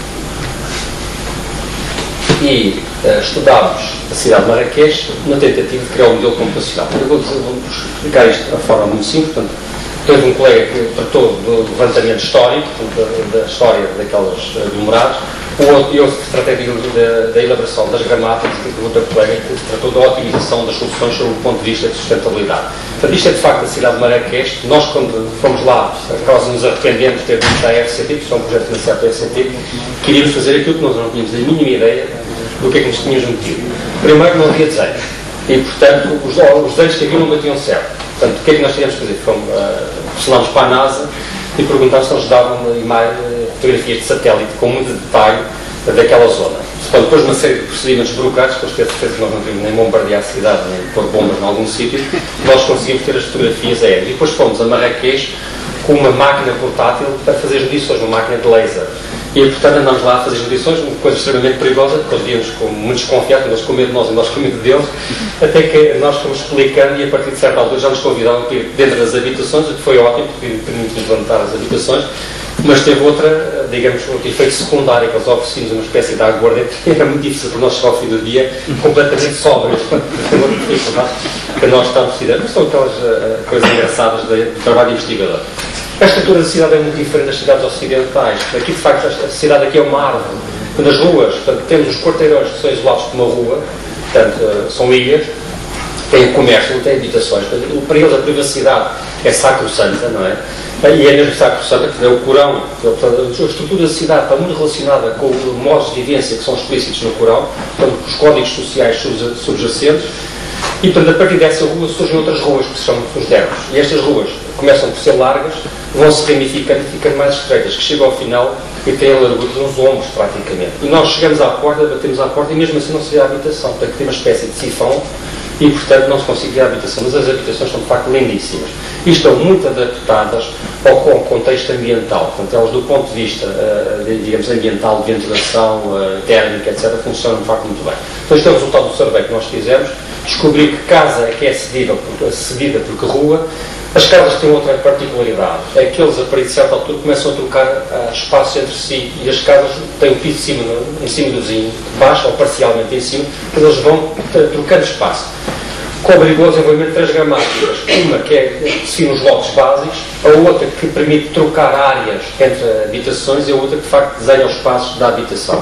E uh, estudámos a cidade de Marrakech na tentativa de criar um modelo computacional. Eu vou, vou explicar isto de uma forma muito simples. Portanto, teve um colega que tratou do levantamento histórico, da, da história daquelas aglomerados, o outro, eu tratei da, da elaboração das gramáticas, e o outro colega que tratou da otimização das soluções sob o ponto de vista de sustentabilidade. Portanto, isto é de facto a cidade de Marrakech. Nós, quando fomos lá, quase nos arrependemos de ter visto a R C T, que é um projeto financiado pela R C T, queríamos fazer aquilo que nós não tínhamos a mínima ideia do que é que nos tínhamos metido. Primeiro, não havia desenho. E, portanto, os, os desenhos que havia não batiam certo. Portanto, o que é que nós tivemos que fazer? Fomos, uh, telefonámos para a NASA e perguntámos se eles davam uh, fotografias de satélite com muito detalhe uh, daquela zona. Portanto, depois de uma série de procedimentos burocráticos, depois de ter certeza que nós não queríamos nem bombardear a cidade, nem pôr bombas em algum sítio, nós conseguimos ter as fotografias aéreas. E depois fomos a Marrakech com uma máquina portátil para fazer as medições, uma máquina de laser. E, portanto, andámos lá a fazer as medições, uma coisa extremamente perigosa, porque eles víamos com muito desconfiados, eles com medo de nós e nós com medo deles, até que nós fomos explicando e, a partir de certa altura, já nos convidavam para ir dentro das habitações, o que foi ótimo, porque permitiu-nos levantar as habitações, mas teve outra, digamos, outro efeito secundário, que eles ofereciam uma espécie de aguardente, que era muito difícil para nós chegar ao fim do dia, completamente sóbrios, que nós estávamos decididos. Mas são aquelas uh, coisas engraçadas do trabalho investigador. A estrutura da cidade é muito diferente das cidades ocidentais. Aqui, de facto, a cidade aqui é uma árvore. Nas ruas, portanto, temos os quarteirões que são isolados por uma rua, portanto, são ilhas, têm comércio, não têm habitações. Para eles a privacidade é sacrossanta, não é? E é mesmo sacrossanta, é o Corão. Portanto, a estrutura da cidade está muito relacionada com os modos de vivência que são explícitos no Corão, portanto, os códigos sociais subjacentes. E, portanto, a partir dessa rua surgem outras ruas, que se chamam os derbos. E estas ruas começam por ser largas, vão se ramificando e ficando mais estreitas, que chegam ao final e têm a largura de uns ombros, praticamente. E nós chegamos à porta, batemos à porta e mesmo assim não se vê a habitação. Portanto, tem uma espécie de sifão e, portanto, não se consegue ver a habitação. Mas as habitações são, de facto, lindíssimas. E estão muito adaptadas ao contexto ambiental. Portanto, elas, do ponto de vista, digamos, ambiental, de ventilação, térmica, etcétera, funcionam, de facto, muito bem. Então, este é o resultado do survey que nós fizemos. Descobri que casa é que é cedida por, cedida por que rua. As casas têm outra particularidade, é que eles, a partir de certa altura, começam a trocar uh, espaços entre si, e as casas têm o piso de cima, no, em cima do vizinho, de baixo, ou parcialmente em cima, eles vão trocando espaço. Obrigou o desenvolvimento de três gramáticas, uma que é que define os lotes básicos, a outra que permite trocar áreas entre habitações, e a outra que, de facto, desenha os espaços da habitação,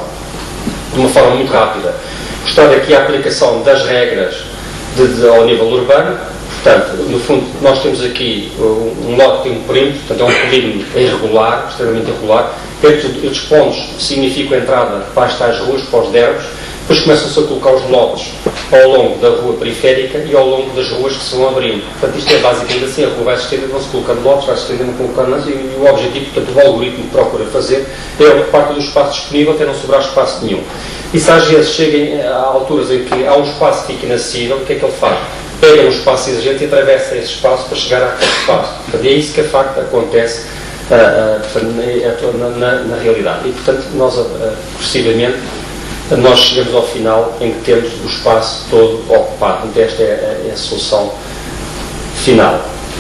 de uma forma muito rápida. Gostava aqui a aplicação das regras de, de, ao nível urbano. Portanto, no fundo, nós temos aqui um lote que tem um perímetro, portanto é um polígono irregular, extremamente irregular. Estes pontos significam a entrada para as tais ruas, para os derbos. Depois começam-se a colocar os lotes ao longo da rua periférica e ao longo das ruas que se vão abrindo. Portanto, isto é basicamente assim, a rua vai se estendendo, vão-se colocando lotes, vai se estendendo, colocando mais, e o objetivo, portanto, o algoritmo que procura fazer é ocupar todo o espaço disponível até não sobrar espaço nenhum. E se às vezes cheguem a alturas em que há um espaço que fica inacessível, o que é que ele faz? Pega um espaço exigente e atravessa esse espaço para chegar àquele espaço. Portanto, é isso que, de facto, acontece uh, uh, na, na, na realidade. E, portanto, nós, uh, progressivamente, nós chegamos ao final em que temos o espaço todo ocupado. Então, esta é a, é a solução final.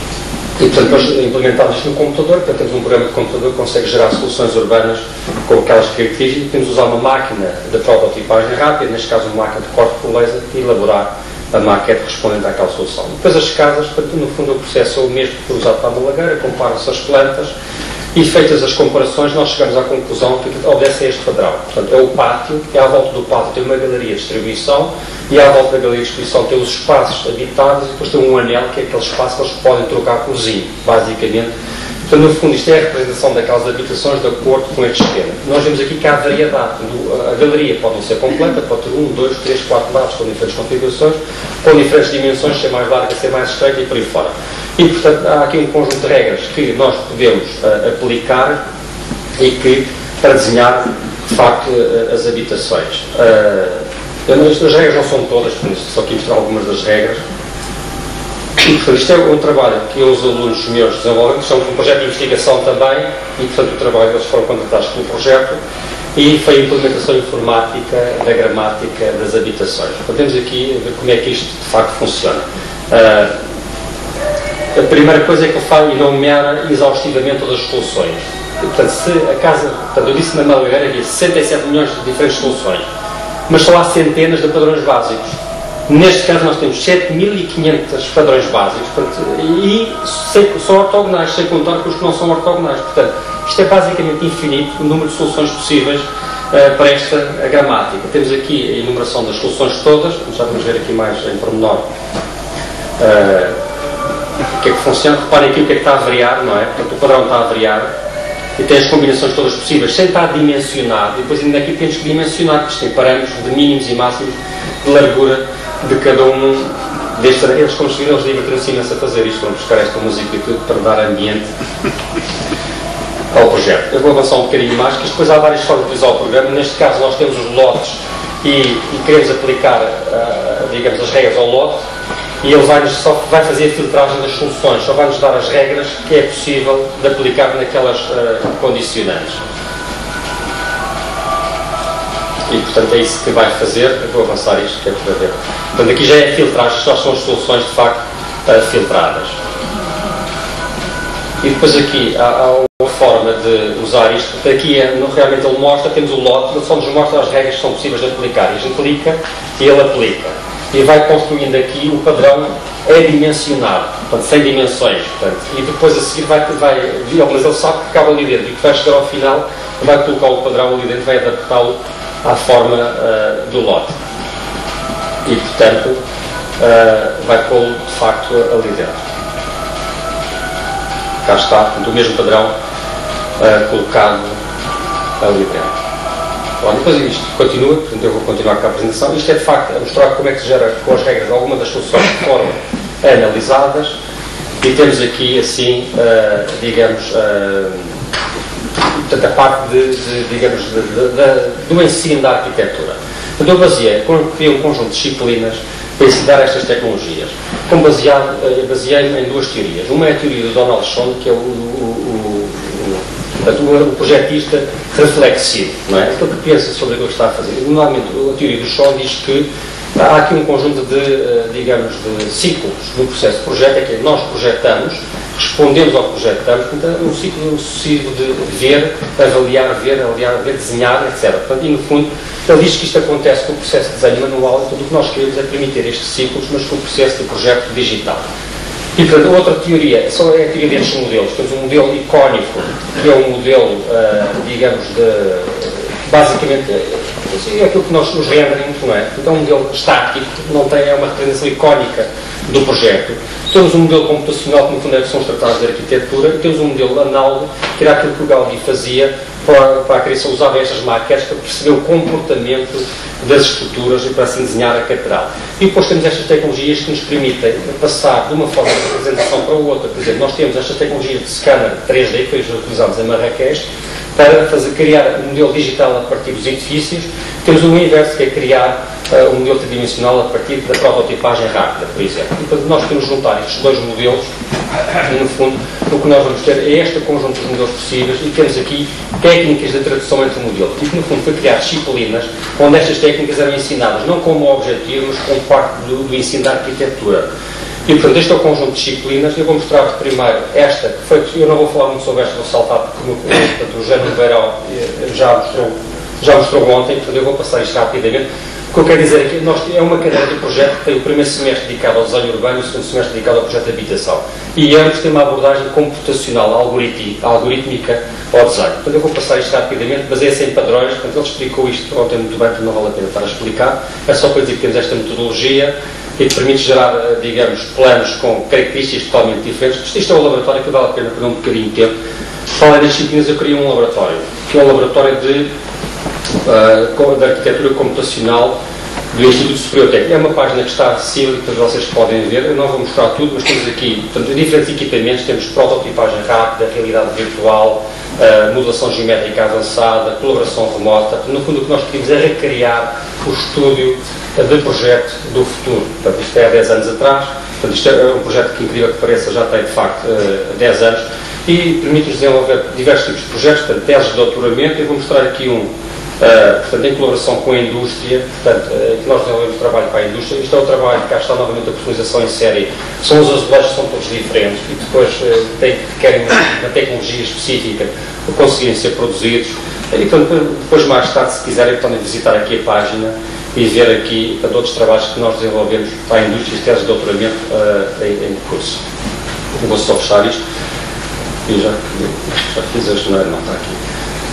E, portanto, nós implementamos isto no computador. Portanto, temos um programa de computador que consegue gerar soluções urbanas com aquelas características. Podemos usar uma máquina de prototipagem rápida, neste caso uma máquina de corte por laser, e elaborar a maquete correspondente àquela solução. Depois as casas, portanto, no fundo o processo é o mesmo que foi usado para a balagueira, compara-se as plantas e, feitas as comparações, nós chegamos à conclusão que obedece a este padrão. Portanto, é o pátio, e à volta do pátio tem uma galeria de distribuição, e à volta da galeria de distribuição tem os espaços habitados, e depois tem um anel, que é aquele espaço que eles podem trocar com o vizinho, basicamente. Portanto, no fundo, isto é a representação daquelas habitações de acordo com este esquema. Nós vemos aqui que há variedade. A galeria pode não ser completa, pode ter um, dois, três, quatro lados com diferentes configurações, com diferentes dimensões, ser mais larga, ser mais estreita e por aí fora. E, portanto, há aqui um conjunto de regras que nós podemos uh, aplicar e que, para desenhar, de facto, uh, as habitações. Uh, as regras não são todas, por isso, só aqui mostrar algumas das regras. E, portanto, isto é um trabalho que os alunos meus desenvolvem, que são um projeto de investigação também, e, portanto, o trabalho, eles foram contratados pelo projeto, e foi a implementação informática da gramática das habitações. Então, temos aqui ver como é que isto, de facto, funciona. Uh, a primeira coisa é que ele fala e nomear exaustivamente todas as soluções. E, portanto, se a casa, portanto, eu disse na Malgueira havia sessenta e sete milhões de diferentes soluções, mas só há centenas de padrões básicos. Neste caso nós temos sete mil e quinhentos padrões básicos, portanto, e são ortogonais, sem contar com os que não são ortogonais. Portanto, isto é basicamente infinito o número de soluções possíveis uh, para esta gramática. Temos aqui a enumeração das soluções todas, já vamos ver aqui mais em pormenor uh, o que é que funciona. Reparem aqui o que é que está a variar, não é? Portanto, o padrão está a variar e tem as combinações todas possíveis, sem estar dimensionado. E depois ainda aqui temos que dimensionar, que isto tem parâmetros de mínimos e máximos de largura de cada um destes. Eles conseguiram, eles divertiram-se imenso a fazer isto, vão buscar esta música e tudo para dar ambiente ao projeto. Eu vou avançar um bocadinho mais, que depois há várias formas de utilizar o programa. Neste caso nós temos os lotes e, e queremos aplicar, uh, digamos, as regras ao lote, e ele vai, só vai fazer a filtragem das soluções, só vai nos dar as regras que é possível de aplicar naquelas uh, condicionantes. E, portanto, é isso que vai fazer. Eu vou avançar isto, que é para ver. Portanto, aqui já é filtragem, só são as soluções, de facto, uh, filtradas. E depois aqui há, há uma forma de usar isto. Aqui, é, no, realmente, ele mostra, temos o lote, ele só nos mostra as regras que são possíveis de aplicar. E a gente clica e ele aplica. E vai construindo aqui o padrão é dimensionado, portanto, sem dimensões. Portanto, e depois a seguir vai, vai mas ele sabe que cabe ali dentro e que vai chegar ao final, vai colocar o padrão ali dentro, vai adaptá-lo à forma uh, do lote. E, portanto, uh, vai pô-lo, de facto, ali dentro. Cá está, portanto, o mesmo padrão uh, colocado ali dentro. Bom, depois isto continua, portanto, eu vou continuar com a apresentação. Isto é, de facto, a mostrar como é que se gera com as regras algumas das soluções que foram analisadas. E temos aqui, assim, uh, digamos, uh, portanto, a parte de, de, digamos, de, de, de, do ensino da arquitetura. Portanto, eu baseei, criei um conjunto de disciplinas para ensinar estas tecnologias. Como baseado, baseei-me em duas teorias. Uma é a teoria do Donald Schoen, que é o, o, o, o, o projetista reflexivo, não é? Aquele que pensa sobre aquilo que está a fazer. Normalmente, a teoria do Schoen diz que há aqui um conjunto de, digamos, de ciclos no processo de projeto, é que nós projetamos, respondemos ao que projetamos, portanto, é um ciclo sucessivo de ver, avaliar, ver, avaliar, ver, desenhar, etcétera. Portanto, e no fundo, ele diz que isto acontece com o processo de desenho manual, então o que nós queremos é permitir estes ciclos, mas com o processo de projeto digital. E, portanto, a outra teoria, só é a teoria destes modelos. Temos um modelo icónico, que é um modelo, uh, digamos, de, basicamente, é aquilo que nós nos renderings, não é? Então, é um modelo estático, não tem, é uma representação icónica do projeto. Temos um modelo computacional, que no fundo são os tratados de arquitetura, e temos um modelo análogo, que era aquilo que o Gaudí fazia para, para a criação, usava estas maquetes para perceber o comportamento das estruturas e para assim desenhar a catedral. E depois temos estas tecnologias que nos permitem passar de uma forma de representação para outra. Por exemplo, nós temos estas tecnologias de scanner três D, que foi utilizadas em Marrakech, para fazer, criar um modelo digital a partir dos edifícios. Temos o inverso, que é criar uh, um modelo tridimensional a partir da prototipagem rápida, por exemplo. E, portanto, nós podemos juntar estes dois modelos e, no fundo, o que nós vamos ter é este conjunto de modelos possíveis e temos aqui técnicas de tradução entre modelos. E que, no fundo, foi criar disciplinas onde estas técnicas eram ensinadas, não como objetivo, mas como parte do, do ensino da arquitetura. E, portanto, este é o conjunto de disciplinas. Eu vou mostrar-vos primeiro esta, que foi, eu não vou falar muito sobre esta, vou saltar, porque portanto, o José Ribeirão já mostrou, já mostrou ontem, portanto, eu vou passar isto rapidamente. O que eu quero dizer é que nós, é uma cadeira de projeto que tem o primeiro semestre dedicado ao desenho urbano e o segundo semestre dedicado ao projeto de habitação. E ambos têm uma abordagem computacional, algorítmica ao desenho. Portanto, eu vou passar isto rapidamente, baseia-se em padrões. Portanto, ele explicou isto ontem muito bem, portanto não vale a pena estar a explicar. É só para dizer que temos esta metodologia. e que permite gerar, digamos, planos com características totalmente diferentes. Isto é um laboratório que vale a pena perder um bocadinho de tempo. Para além das disciplinas, eu queria um laboratório, que é um laboratório de, uh, de arquitetura computacional do Instituto Superior Técnico. É uma página que está acessível e que vocês podem ver. Eu não vou mostrar tudo, mas temos aqui, portanto, diferentes equipamentos. Temos prototipagem rápida, realidade virtual, uh, modelação geométrica avançada, colaboração remota. No fundo, o que nós queremos é recriar o estúdio de projeto do futuro. Portanto, isto é há dez anos atrás. Portanto, isto é um projeto que, incrível que pareça, já tem, de facto, uh, dez anos e permite-nos desenvolver diversos tipos de projetos, portanto, teses de doutoramento. Eu vou mostrar aqui um, Uh, portanto, em colaboração com a indústria, portanto, uh, que nós desenvolvemos trabalho para a indústria. Isto é o trabalho, cá está novamente a personalização em série. São os azulejos, são todos diferentes e depois uh, tem, querem uma, uma tecnologia específica para conseguirem ser produzidos. E, portanto, depois, mais tarde, se quiserem, podem visitar aqui a página e ver aqui portanto, outros trabalhos que nós desenvolvemos para a indústria e teses de doutoramento uh, em, em curso. Eu vou só fechar isto. E já, já fiz este, não, não está aqui.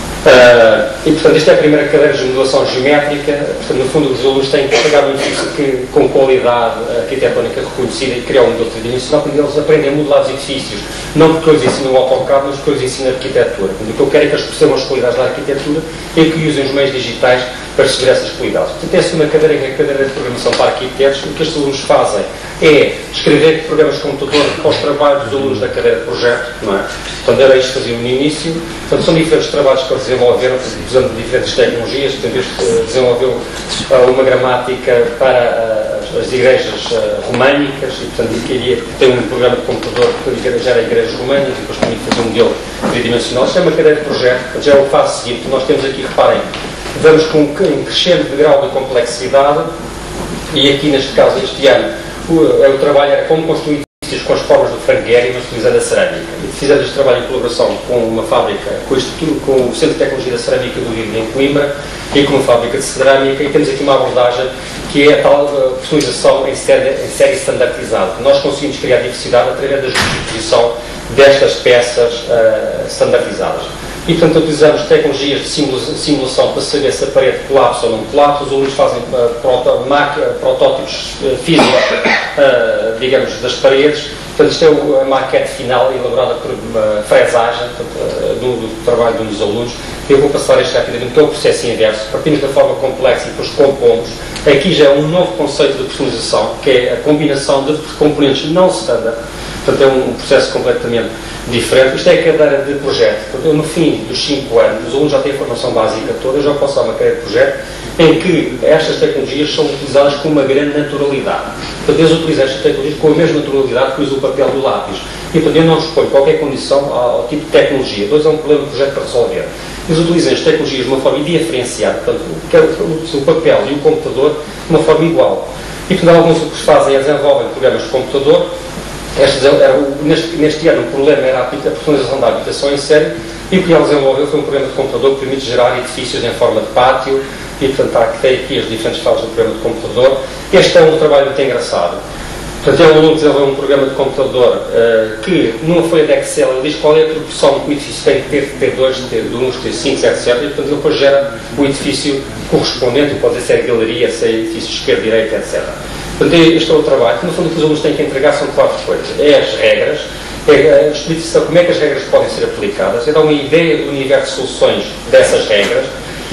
Uh, e, portanto, esta é a primeira cadeira de modelação geométrica. Portanto, no fundo, os alunos têm que chegar a um edifício que, com qualidade arquitetónica reconhecida e criar um modelo tridimensional, porque eles aprendem a modelar os edifícios, não porque eu lhes ensino o AutoCAD, mas porque eu lhes ensino a arquitetura. Portanto, o que eu quero é que eles percebam as qualidades da arquitetura e que usem os meios digitais para receber essas qualidades. Portanto, é a segunda cadeira, que é a cadeira de programação para arquitetos. O que estes alunos fazem é escrever programas de computador para os trabalhos dos alunos da cadeira de projeto, não é? Portanto, era isto que faziam no início. Portanto, são diferentes trabalhos que eles desenvolveram, usando diferentes tecnologias. Portanto, este desenvolveu uh, uma gramática para uh, as igrejas uh, românicas e, portanto, queria ter um programa de computador que já era igrejas românicas e depois também fazer um modelo tridimensional. Isto é uma cadeira de projeto, portanto, já é o passo seguinte. Nós temos aqui, reparem, vamos com um crescendo de grau de complexidade e aqui, neste caso, este ano, o, o trabalho era como construir edifícios com as formas do Frank Gehry, mas utilizando a cerâmica. E fizemos este trabalho em colaboração com uma fábrica, com, este, com o Centro de Tecnologia da Cerâmica do Rio, em Coimbra, e com uma fábrica de cerâmica, e temos aqui uma abordagem que é a tal uh, personalização em série, em série standardizada. Nós conseguimos criar diversidade através da justificação destas peças uh, standardizadas. E, portanto, utilizamos tecnologias de simulação para saber se a parede colapsa ou não colapsa. Os alunos fazem uh, proto, uh, protótipos uh, físicos, uh, digamos, das paredes. Portanto, isto é o, a maquete final elaborada por uma fresagem, portanto, uh, do, do trabalho de um dos alunos. Eu vou passar este rapidamente, que é o processo inverso. Partimos da forma complexa e depois compomos. Aqui já é um novo conceito de personalização, que é a combinação de componentes não standard. Portanto, é um processo completamente diferente. Isto é a cadeira de projeto. Portanto, eu, no fim dos cinco anos, os alunos já têm a formação básica toda, eu já posso dar uma cadeira de projeto em que estas tecnologias são utilizadas com uma grande naturalidade. Portanto, eles utilizam estas tecnologias com a mesma naturalidade que usa o papel do lápis. E, portanto, eu não exponho qualquer condição ao, ao tipo de tecnologia. Dois é um problema do projeto para resolver. Eles utilizam as tecnologias de uma forma diferenciada, portanto, o, o papel e o computador de uma forma igual. E, portanto, alguns o que fazem é desenvolvem programas de computador. Este, era, neste, neste ano o problema era a, a personalização da habitação em série, e o que ele desenvolveu foi um programa de computador que permite gerar edifícios em forma de pátio, e, portanto, há, tem aqui as diferentes fases do programa de computador. Este é um trabalho muito engraçado. Portanto, é um aluno que desenvolveu um programa de computador uh, que, numa folha de Excel, ele diz qual é a proporção que o edifício tem que ter, T dois, T um, T cinco, etcétera. E, portanto, ele depois gera o edifício correspondente, pode ser galeria, se é edifício esquerdo, direito, etcétera. Portanto, este é o trabalho. No fundo, o que os alunos têm que entregar são quatro coisas. É as regras, é a explicação, como é que as regras podem ser aplicadas, é dar uma ideia do universo de soluções dessas regras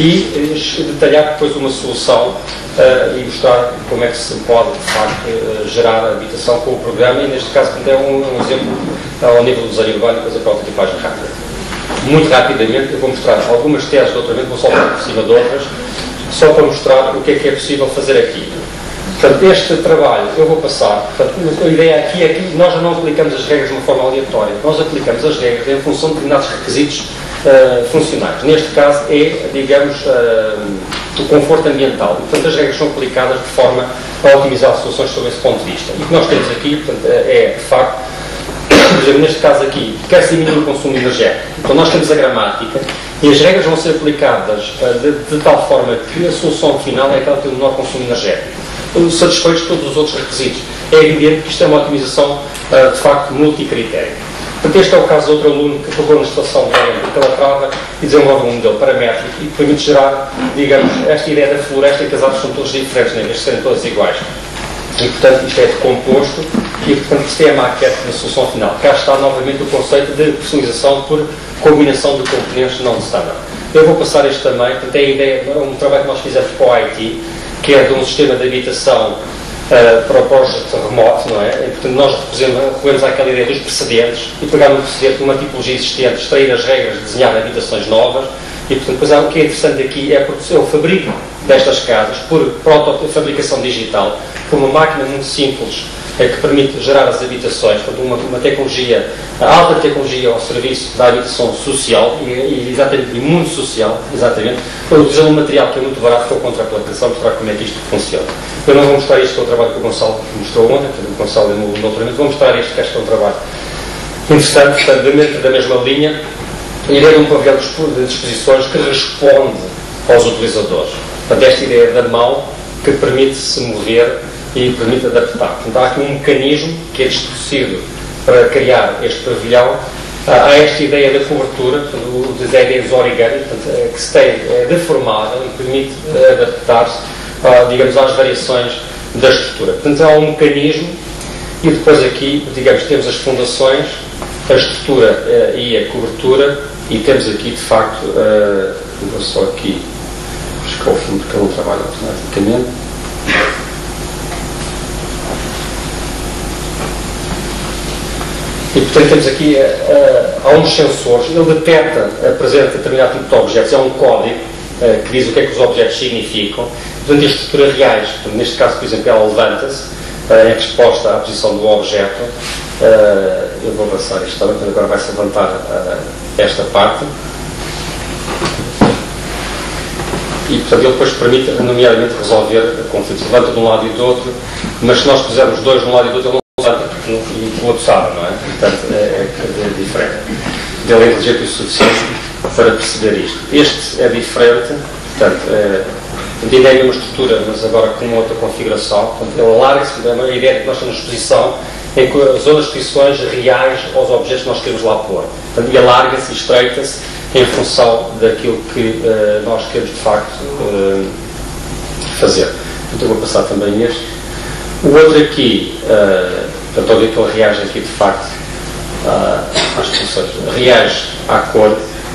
e detalhar depois uma solução uh, e mostrar como é que se pode, de facto, uh, gerar a habitação com o programa. E, neste caso, é um, um exemplo ao nível do desenho urbano, depois a prototipagem rápida. Muito rapidamente, eu vou mostrar algumas teses de doutoramento, vou só falar por cima de outras, só para mostrar o que é que é possível fazer aqui. Portanto, este trabalho eu vou passar. Portanto, a ideia aqui é que nós já não aplicamos as regras de uma forma aleatória. Nós aplicamos as regras em função de determinados requisitos uh, funcionais. Neste caso é, digamos, uh, o conforto ambiental. E, portanto, as regras são aplicadas de forma a otimizar as soluções sob esse ponto de vista. E o que nós temos aqui, portanto, é, de facto, por exemplo, neste caso aqui, quer-se diminuir o consumo energético. Então, nós temos a gramática e as regras vão ser aplicadas uh, de, de tal forma que a solução final é aquela que tem o menor consumo energético, satisfeitos todos os outros requisitos. É evidente que isto é uma otimização uh, de facto multicritério. Portanto, este é o caso de outro aluno que pegou na situação de Calatrava e desenvolve um modelo paramétrico e que permite gerar, digamos, esta ideia da floresta, e que as árvores são todas diferentes, nem as serem todas iguais. E, portanto, isto é decomposto e, portanto, isto é a maquete na solução final. Cá está novamente o conceito de personalização por combinação de componentes não standard. Eu vou passar este também, portanto, é a ideia, é um trabalho que nós fizemos para o I T, que é de um sistema de habitação uh, para o projeto remoto, não é? E, portanto, nós recorremos àquela ideia dos precedentes e pegar no precedente, numa tipologia existente, extrair as regras, desenhar habitações novas. E, portanto, depois há, o que é interessante aqui é porque eu fabrico destas casas por protofabricação digital, com uma máquina muito simples, é, que permite gerar as habitações, portanto, uma, uma tecnologia, a alta tecnologia ao serviço da habitação social, e, e exatamente, e muito social, exatamente, utilizando um material que é muito barato, que é o contraplacação, mostrar como é que isto funciona. Eu não vou mostrar isto, que é o trabalho que o Gonçalo mostrou ontem, portanto, o Gonçalo no doutoramento, vou mostrar este, que acho que é um trabalho interessante, portanto, dentro da mesma linha, a ideia de um pavilhão de disposições que responde aos utilizadores. Portanto, esta ideia da mão que permite se mover e permite adaptar. Portanto, há aqui um mecanismo que é distorcido para criar este pavilhão. Há esta ideia da cobertura, portanto, o design dos origami, portanto, que se tem é, deformada e permite adaptar-se, digamos, às variações da estrutura. Portanto, há um mecanismo e depois aqui, digamos, temos as fundações, a estrutura uh, e a cobertura, e temos aqui, de facto, uh, vou só aqui buscar o filme porque ele não trabalha automaticamente. E, portanto, temos aqui, uh, uh, há uns sensores, ele detecta a presença de determinado tipo de objetos, é um código uh, que diz o que é que os objetos significam. Portanto, as estruturas reais, portanto, neste caso, por exemplo, ela levanta-se uh, em resposta à posição do objeto. Uh, eu vou avançar isto também, portanto, agora vai-se levantar uh, esta parte. E, portanto, ele depois permite, nomeadamente, resolver conflitos. Levanta de um lado e do outro, mas se nós pusermos dois de um lado e do outro, ele não levanta e colapsava, não é? Portanto, é, é, é diferente. Ele é inteligente o suficiente para perceber isto. Este é diferente, portanto, é, ainda é uma estrutura, mas agora com outra configuração. Portanto, ele alarga-se, a ideia é que nós temos exposição em que as outras posições reais aos objetos que nós queremos lá pôr. Portanto, e alarga-se e estreita-se em função daquilo que uh, nós queremos, de facto, uh, fazer. Portanto, eu vou passar também este. O outro aqui, uh, portanto, ao ver que ele reage aqui, de facto, uh, às posições, reage à cor,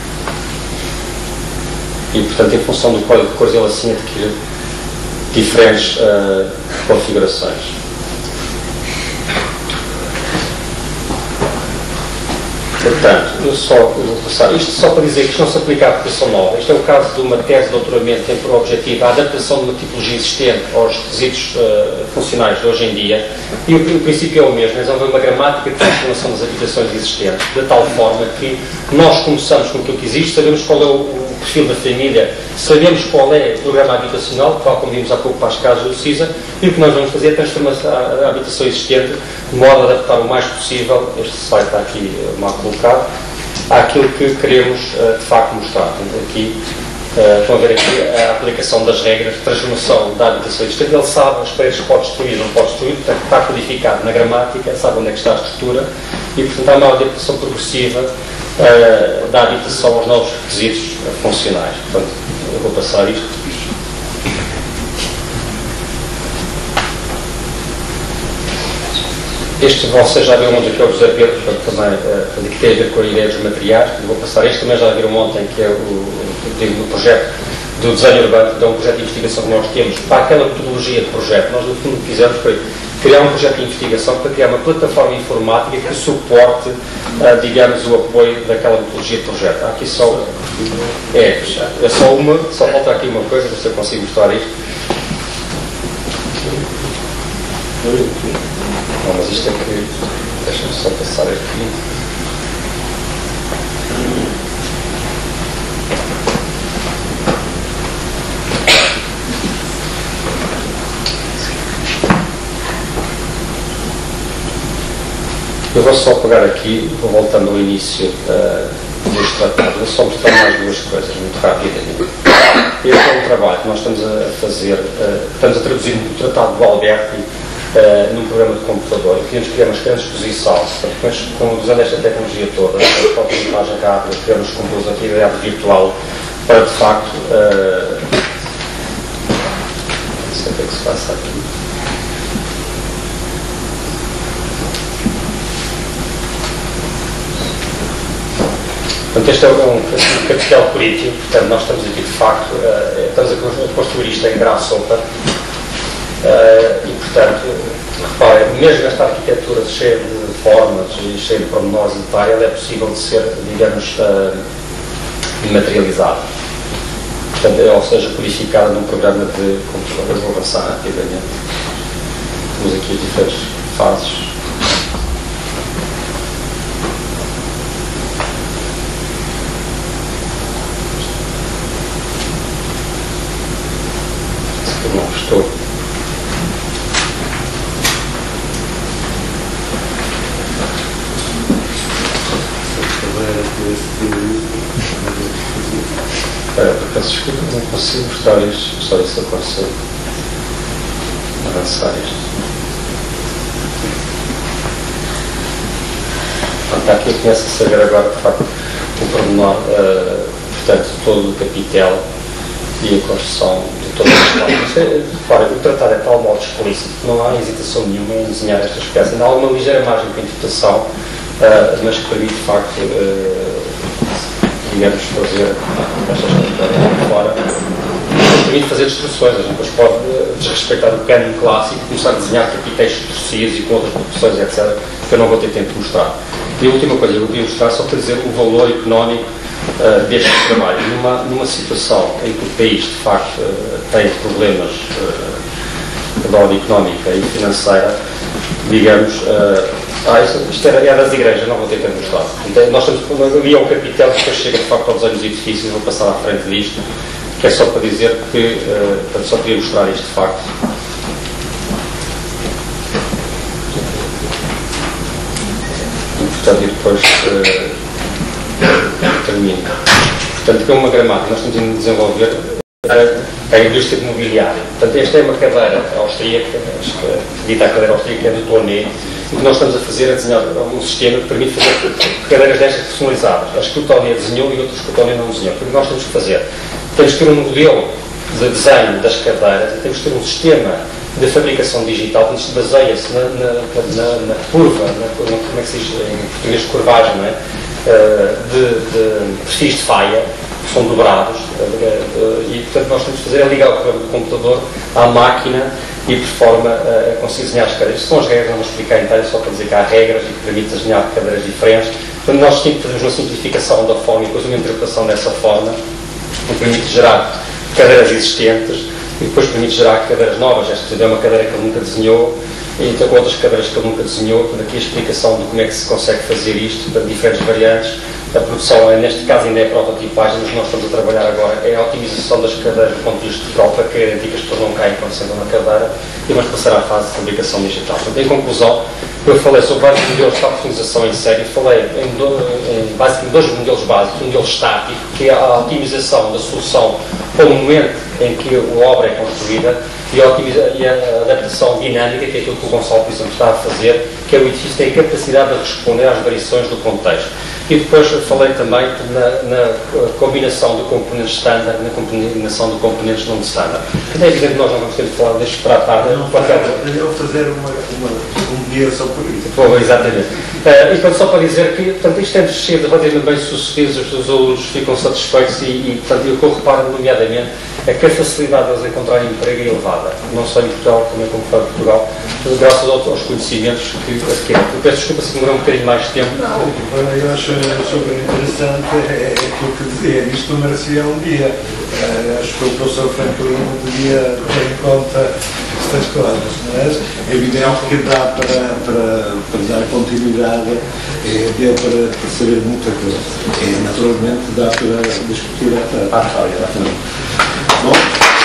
e, portanto, em função do código de cores, ele assim adquire diferentes uh, configurações. Portanto, eu só eu vou passar isto só para dizer que isto não se aplica à aplicação nova. Isto é o caso de uma tese de doutoramento que tem por objetivo a adaptação de uma tipologia existente aos requisitos uh, funcionais de hoje em dia. E o, o princípio é o mesmo, é desenvolver uma gramática de transformação das habitações existentes, de tal forma que nós começamos com aquilo que existe, sabemos qual é o, o perfil da família, sabemos qual é o programa habitacional, tal como vimos há pouco para as casas do CISA, e o que nós vamos fazer é transformar a, a habitação existente de modo a adaptar o mais possível, este slide está aqui mal colocado, àquilo que queremos uh, de facto mostrar. Portanto, aqui, uh, estão a ver aqui a aplicação das regras de transformação da habitação existente. Ele sabe as paredes que pode destruir, não pode destruir, portanto está codificado na gramática, sabe onde é que está a estrutura e, portanto, há uma adaptação progressiva uh, da habitação aos novos requisitos uh, funcionais. Portanto, eu vou passar isto. Este vocês já viram ontem, que é o José Pedro, portanto, também, uh, que tem a ver com a ideia dos materiais. Eu vou passar este, também já viram ontem, que é o, o, o projeto do desenho urbano, que é um projeto de investigação que nós temos para aquela metodologia de projeto. Nós, no fundo, o que fizemos foi criar um projeto de investigação para criar uma plataforma informática que suporte, uh, digamos, o apoio daquela metodologia de projeto. Há aqui só, é, é só uma, só falta aqui uma coisa, ver se eu consigo mostrar isto. Não, mas isto é que... Deixa-me só passar aqui. Eu vou só pegar aqui, vou voltando ao início uh, deste tratado, vou só mostrar mais duas coisas, muito rapidamente. Este é um trabalho que nós estamos a fazer, uh, estamos a traduzir o tratado do Alberti Uh, num programa de computador. Queríamos criar uma grande exposição, mas usando esta tecnologia toda, a própria imagem rápida, criamos computadores aqui de realidade virtual para, de facto, uh, não sei o que é que se passa aqui. Portanto, este é um, um capital político. Portanto, nós estamos aqui, de facto, uh, estamos a construir isto em grau solta. Uh, e, portanto, reparem, mesmo esta arquitetura cheia de formas e cheia de pormenores e detalhes, ela é possível de ser, digamos, uh, materializada. Portanto, ou seja, codificada num programa de computador. Vou avançar rapidamente. Temos aqui as diferentes fases. Não estou. Espera, peço desculpa, não consigo mostrar isto, só isso aconteceu. Avançar isto. Está aqui, começa a saber agora, de facto, o pormenor, uh, portanto, todo o capitel e a construção de todas as formas. Repara, o tratado é de tal modo explícito que não há hesitação nenhuma em desenhar estas peças. Há uma ligeira margem para interpretação, uh, mas que permite, de facto, uh, digamos, fazer estas coisas fora. Permite fazer destruções, a gente depois pode uh, desrespeitar o cânon clássico e começar a desenhar capitéis torcidos e com outras proporções, etcétera, que eu não vou ter tempo de mostrar. E a última coisa que eu queria mostrar, só para dizer o valor económico Uh, deste trabalho, numa, numa situação em que o país de facto uh, tem problemas uh, de ordem económica e financeira, digamos, uh, ah, isto, isto era, era das igrejas, não vou ter tempo de mostrar. Então, nós estamos ali ao capitel, depois chega de facto aos anos edifícios, vou passar à frente disto, que é só para dizer que, uh, portanto, só queria mostrar isto de facto. E, portanto, e depois uh, termino. Portanto, que é uma gramática, nós estamos a desenvolver a, a indústria imobiliária. Portanto, esta é uma cadeira austríaca, dita a cadeira austríaca é do Tournai, e o que nós estamos a fazer é desenhar um sistema que permite fazer cadeiras destas personalizadas. As que o Tournai desenhou e outras que o Tournai não desenhou. O que nós temos que fazer? Temos que ter um modelo de desenho das cadeiras e temos que ter um sistema de fabricação digital que baseia-se na, na, na, na curva, na, como é que se diz em português de curvagem, não é? De, de perfis de faia, que são dobrados, e portanto nós temos que fazer é ligar o programa do computador à máquina e por forma a conseguir desenhar as cadeiras. São as regras, não vou explicar inteiro, só para dizer que há regras e que permite desenhar cadeiras diferentes. Portanto, nós temos uma simplificação da forma e depois uma interpretação dessa forma, que permite gerar cadeiras existentes e depois permite gerar cadeiras novas. Esta é uma cadeira que ele nunca desenhou, e então com outras cadeiras que ele nunca desenhou. Portanto, aqui a explicação de como é que se consegue fazer isto, de diferentes variantes. A produção, é, neste caso, ainda é prototipagem, mas nós estamos a trabalhar agora é a otimização das cadeiras do ponto de vista de para que garantir que as pessoas não caem quando sentam na cadeira, e vamos passar à fase de fabricação digital. Portanto, em conclusão, eu falei sobre vários modelos de optimização em série, falei em, do, em basicamente dois modelos básicos, um modelo estático, que é a otimização da solução para o momento em que a obra é construída, e a, e a adaptação dinâmica, que é aquilo que o Gonçalo, por exemplo, está a fazer, que é o edifício tem a capacidade de responder às variações do contexto. E depois falei também na, na combinação de componentes standard, na combinação de componentes não standard. É evidente que nós não vamos ter de falar deste para a tarde. Não, eu fazer uma, uma, um dia só por isso. Pô, exatamente. Uh, e portanto, só para dizer que portanto, isto é sido relativamente bem sucedido, os alunos ficam satisfeitos e, e portanto, o que eu reparo, nomeadamente, é que a facilidade de eles encontrarem emprego é elevada. Não só em Portugal, também como fora de Portugal, graças aos, aos conhecimentos que adquirem. Eu peço desculpa se demorou um bocadinho mais de tempo. Não, eu acho super interessante, é, é aquilo que dizia, isto merecia um dia. Uh, acho que o professor Franklin podia ter em conta estas coisas, mas é evidente que dá para, para, para dar continuidade, é, deu para, para saber muita coisa. E, naturalmente, dá para discutir à tarde. Ah, tá, exatamente. Bom?